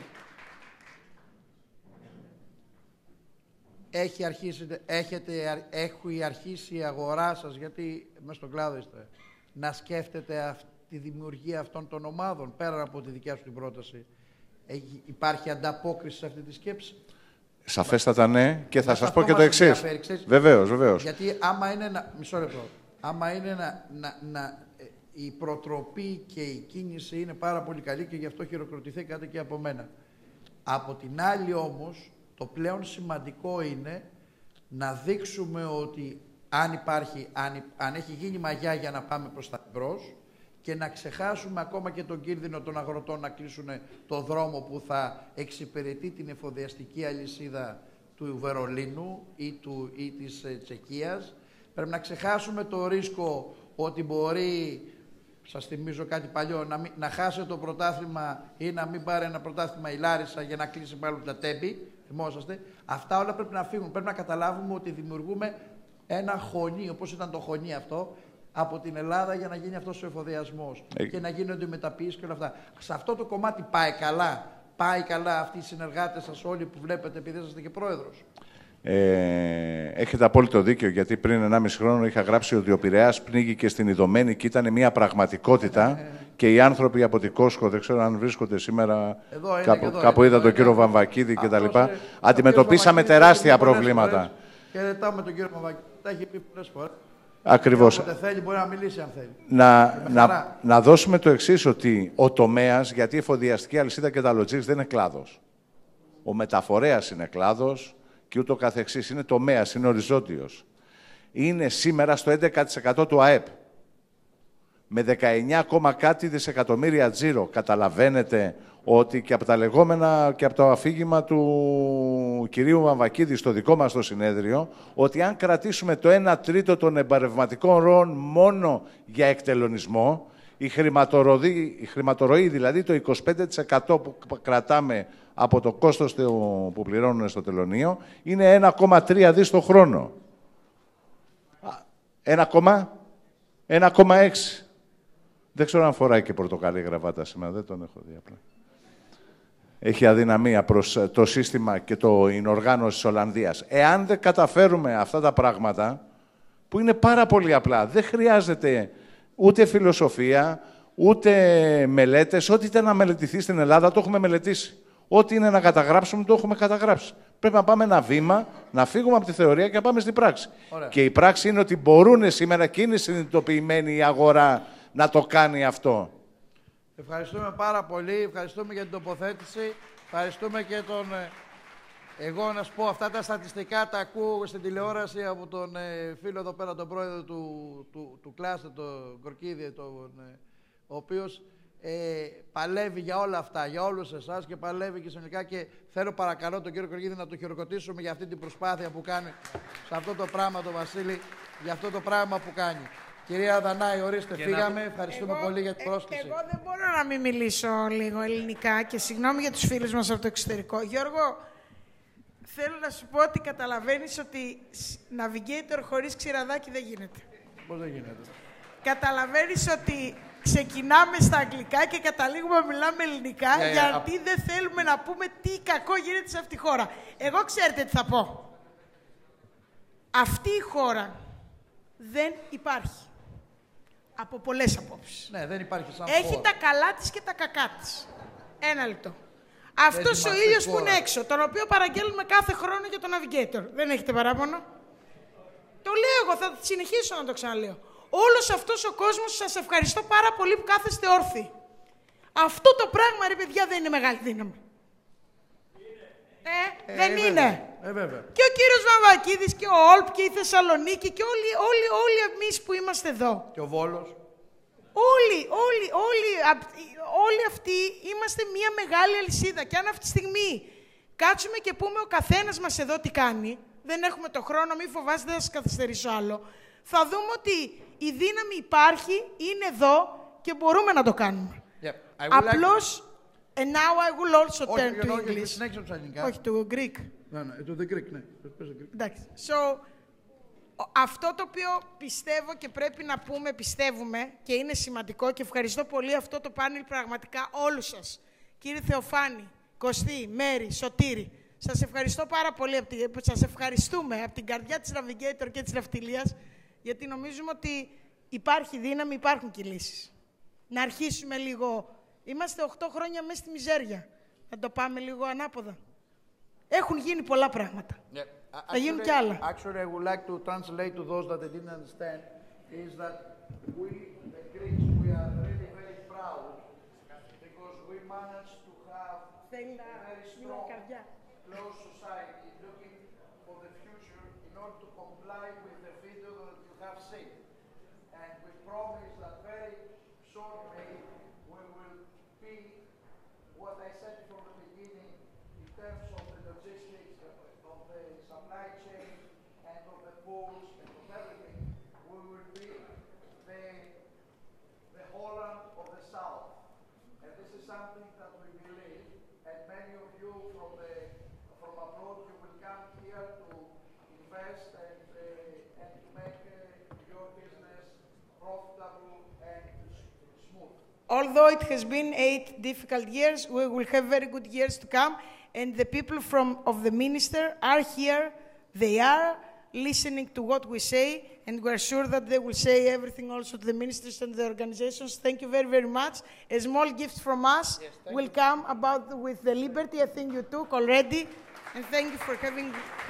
Speaker 2: Έχει αρχίσει, έχετε, έχει αρχίσει η αγορά σας, γιατί μες στον κλάδο είστε, να σκέφτεται αυτή, τη δημιουργία αυτών των ομάδων, πέρα από τη δικιά σου την πρόταση. Έχει, υπάρχει ανταπόκριση σε αυτή τη σκέψη?
Speaker 9: Σαφέστατα ναι, και θα σας πω και το εξής. Βεβαίως, βεβαίως.
Speaker 2: Γιατί άμα είναι να... Μισό λεπτό. Άμα είναι να, να, να... η προτροπή και η κίνηση είναι πάρα πολύ καλή και γι' αυτό χειροκροτηθήκατε και από μένα. Από την άλλη όμως, το πλέον σημαντικό είναι να δείξουμε ότι αν υπάρχει, αν, αν έχει γίνει μαγιά για να πάμε προς τα μπρος, και να ξεχάσουμε ακόμα και τον κίνδυνο των αγροτών να κλείσουν το δρόμο που θα εξυπηρετεί την εφοδιαστική αλυσίδα του Βερολίνου ή, του, ή της ε, Τσεχίας. Πρέπει να ξεχάσουμε το ρίσκο ότι μπορεί, σας θυμίζω κάτι παλιό, να, μην, να χάσει το πρωτάθλημα ή να μην πάρει ένα πρωτάθλημα η Λάρισα για να κλείσει πάλι τα τέμπη. Θυμόσαστε. Αυτά όλα πρέπει να φύγουν. Πρέπει να καταλάβουμε ότι δημιουργούμε ένα χωνί, όπως ήταν το χωνί αυτό, από την Ελλάδα για να γίνει αυτός ο εφοδιασμός ε... και να γίνονται οι μεταποιήσεις και όλα αυτά. Σε αυτό το κομμάτι πάει καλά. Πάει καλά αυτοί οι συνεργάτες σας όλοι που βλέπετε, επειδή είσαστε και πρόεδρος?
Speaker 9: Ε, έχετε απόλυτο δίκιο, γιατί πριν ενάμιση χρόνο είχα γράψει ότι ο Πειραιάς πνίγηκε στην Ιδωμένη και ήταν μια πραγματικότητα ε... και οι άνθρωποι από την Κόσκο, δεν ξέρω αν βρίσκονται σήμερα, εδώ, κάπου, εδώ, κάπου είδα τον κύριο Βαμβακίδη κτλ. Αντιμετωπίσαμε τεράστια προβλήματα.
Speaker 2: Χαιρετάμε τον κύριο Βαμβακίδη, τα έχει πει πολλές φορές.
Speaker 9: Ακριβώς.
Speaker 2: Όποτε θέλει, μπορεί να μιλήσει αν θέλει.
Speaker 9: Να, να, να δώσουμε το εξής, ότι ο τομέας, γιατί η εφοδιαστική αλυσίδα και τα logistics δεν είναι κλάδος. Ο μεταφορέας είναι κλάδος και ούτω καθεξής. Είναι τομέας, είναι οριζόντιος. Είναι σήμερα στο έντεκα τοις εκατό του ΑΕΠ. Με δεκαεννιά, κάτι δισεκατομμύρια τζίρο. Καταλαβαίνετε ότι και από τα λεγόμενα και από το αφήγημα του κυρίου Βαμβακίδη στο δικό μας το συνέδριο, ότι αν κρατήσουμε το ένα τρίτο των εμπορευματικών ροών μόνο για εκτελονισμό, η χρηματορροή, η χρηματορροή δηλαδή το είκοσι πέντε τοις εκατό που κρατάμε από το κόστος που πληρώνουν στο τελωνείο, είναι ένα κόμμα τρία δις το χρόνο. ένα κόμμα έξι. Δεν ξέρω αν φοράει και πορτοκαλί γραβάτα σήμερα, δεν τον έχω δει απλά. Έχει αδυναμία προς το σύστημα και το, την οργάνωση της Ολλανδίας. Εάν δεν καταφέρουμε αυτά τα πράγματα, που είναι πάρα πολύ απλά, δεν χρειάζεται ούτε φιλοσοφία, ούτε μελέτες. Ό,τι ήταν να μελετηθεί στην Ελλάδα, το έχουμε μελετήσει. Ό,τι είναι να καταγράψουμε, το έχουμε καταγράψει. Πρέπει να πάμε ένα βήμα, να φύγουμε από τη θεωρία και να πάμε στην πράξη. Ωραία. Και η πράξη είναι ότι μπορούν σήμερα και είναι συνειδητοποιημένη η αγορά να το κάνει αυτό.
Speaker 2: Ευχαριστούμε πάρα πολύ, ευχαριστούμε για την τοποθέτηση, ευχαριστούμε και τον... Εγώ να σου πω, αυτά τα στατιστικά τα ακούω στην τηλεόραση από τον ε, φίλο εδώ πέρα, τον πρόεδρο του, του, του κλάστερ, τον Κορκίδη, τον, ε, ο οποίος ε, παλεύει για όλα αυτά, για όλους εσάς και παλεύει και συνολικά, και θέλω παρακαλώ τον κύριο Κορκίδη να το χειροκροτήσουμε για αυτή την προσπάθεια που κάνει σε αυτό το πράγμα, τον Βασίλη, για αυτό το πράγμα που κάνει. Κυρία Δανάη, ορίστε, και φύγαμε. Να... Ευχαριστούμε εγώ, πολύ για την πρόσκληση.
Speaker 1: Εγώ δεν μπορώ να μην μιλήσω λίγο ελληνικά και συγγνώμη για τους φίλους μας από το εξωτερικό. Γιώργο, Θέλω να σου πω ότι καταλαβαίνεις ότι navigator χωρίς ξηραδάκι δεν γίνεται.
Speaker 2: Πώς δεν γίνεται.
Speaker 1: Καταλαβαίνεις ότι ξεκινάμε στα αγγλικά και καταλήγουμε να μιλάμε ελληνικά
Speaker 2: Yeah, yeah,
Speaker 1: γιατί
Speaker 2: uh...
Speaker 1: δεν θέλουμε να πούμε τι κακό γίνεται σε αυτή τη χώρα. Εγώ ξέρετε τι θα πω. Αυτή η χώρα δεν υπάρχει. Από πολλές απόψεις.
Speaker 2: Ναι, δεν υπάρχει σαν
Speaker 1: Έχει
Speaker 2: χώρα.
Speaker 1: τα καλά της και τα κακά της. Ένα λεπτό. Αυτός ο ήλιος που είναι έξω, τον οποίο παραγγέλνουμε κάθε χρόνο για το Navigator. Δεν έχετε παράπονο. Το λέω εγώ, θα συνεχίσω να το ξαναλέω. Όλος αυτός ο κόσμος, σας ευχαριστώ πάρα πολύ που κάθεστε όρθιοι. Αυτό το πράγμα, ρε παιδιά, δεν είναι μεγάλη δύναμη. Ε, ε, δεν ε, είναι.
Speaker 2: Ε, βέβαια.
Speaker 1: Και ο κύριος Βαμβακίδης και ο Όλπ και η Θεσσαλονίκη και όλοι, όλοι, όλοι εμείς που είμαστε εδώ.
Speaker 2: Και ο Βόλος.
Speaker 1: Όλοι, όλοι, όλοι, όλοι αυτοί είμαστε μια μεγάλη αλυσίδα. Και αν αυτή τη στιγμή κάτσουμε και πούμε ο καθένας μας εδώ τι κάνει, δεν έχουμε το χρόνο, μην φοβάστε, δεν θα σας καθυστερήσω άλλο, θα δούμε ότι η δύναμη υπάρχει, είναι εδώ και μπορούμε να το κάνουμε.
Speaker 2: Yeah,
Speaker 1: Απλώς, like... and now I will also
Speaker 2: Όχι,
Speaker 1: turn to
Speaker 2: no,
Speaker 1: English. Όχι, to Greek.
Speaker 2: Ναι, ναι, to the Greek, ναι.
Speaker 1: Εντάξει. So, αυτό το οποίο πιστεύω και πρέπει να πούμε, πιστεύουμε και είναι σημαντικό και ευχαριστώ πολύ αυτό το πάνελ πραγματικά όλους σας. Κύριε Θεοφάνη, Κωστή, Μέρη, Σωτήρη, σας ευχαριστώ πάρα πολύ, σας ευχαριστούμε από την καρδιά της Navigator και της ναυτιλίας, γιατί νομίζουμε ότι υπάρχει δύναμη, υπάρχουν και λύσεις. Να αρχίσουμε λίγο, είμαστε οκτώ χρόνια μέσα στη μιζέρια, να το πάμε λίγο ανάποδα. Έχουν γίνει πολλά πράγματα.
Speaker 2: Yeah.
Speaker 1: Θα γίνουν κι άλλα.
Speaker 2: Actually, I would like to translate to those that they didn't understand is that we, the Greeks, we are really very proud because we managed to have a very strong, close society looking for the future in order to comply with the video that you have seen. And we promise that very shortly we will be what I said from the beginning in terms of the logistics, of the supply chain, and of the ports, and of everything. We will be the, the Holland of the South. And this is something that we believe, and many of you from, the, from abroad, you will come here to invest and, uh, and to make uh, your business profitable and smooth.
Speaker 1: Although it has been eight difficult years, we will have very good years to come. And the people from of the minister are here. They are listening to what we say, and we are sure that they will say everything also to the ministers and the organizations. Thank you very, very much. A small gift from us yes, will you. come about the, with the liberty I think you took already, and thank you for having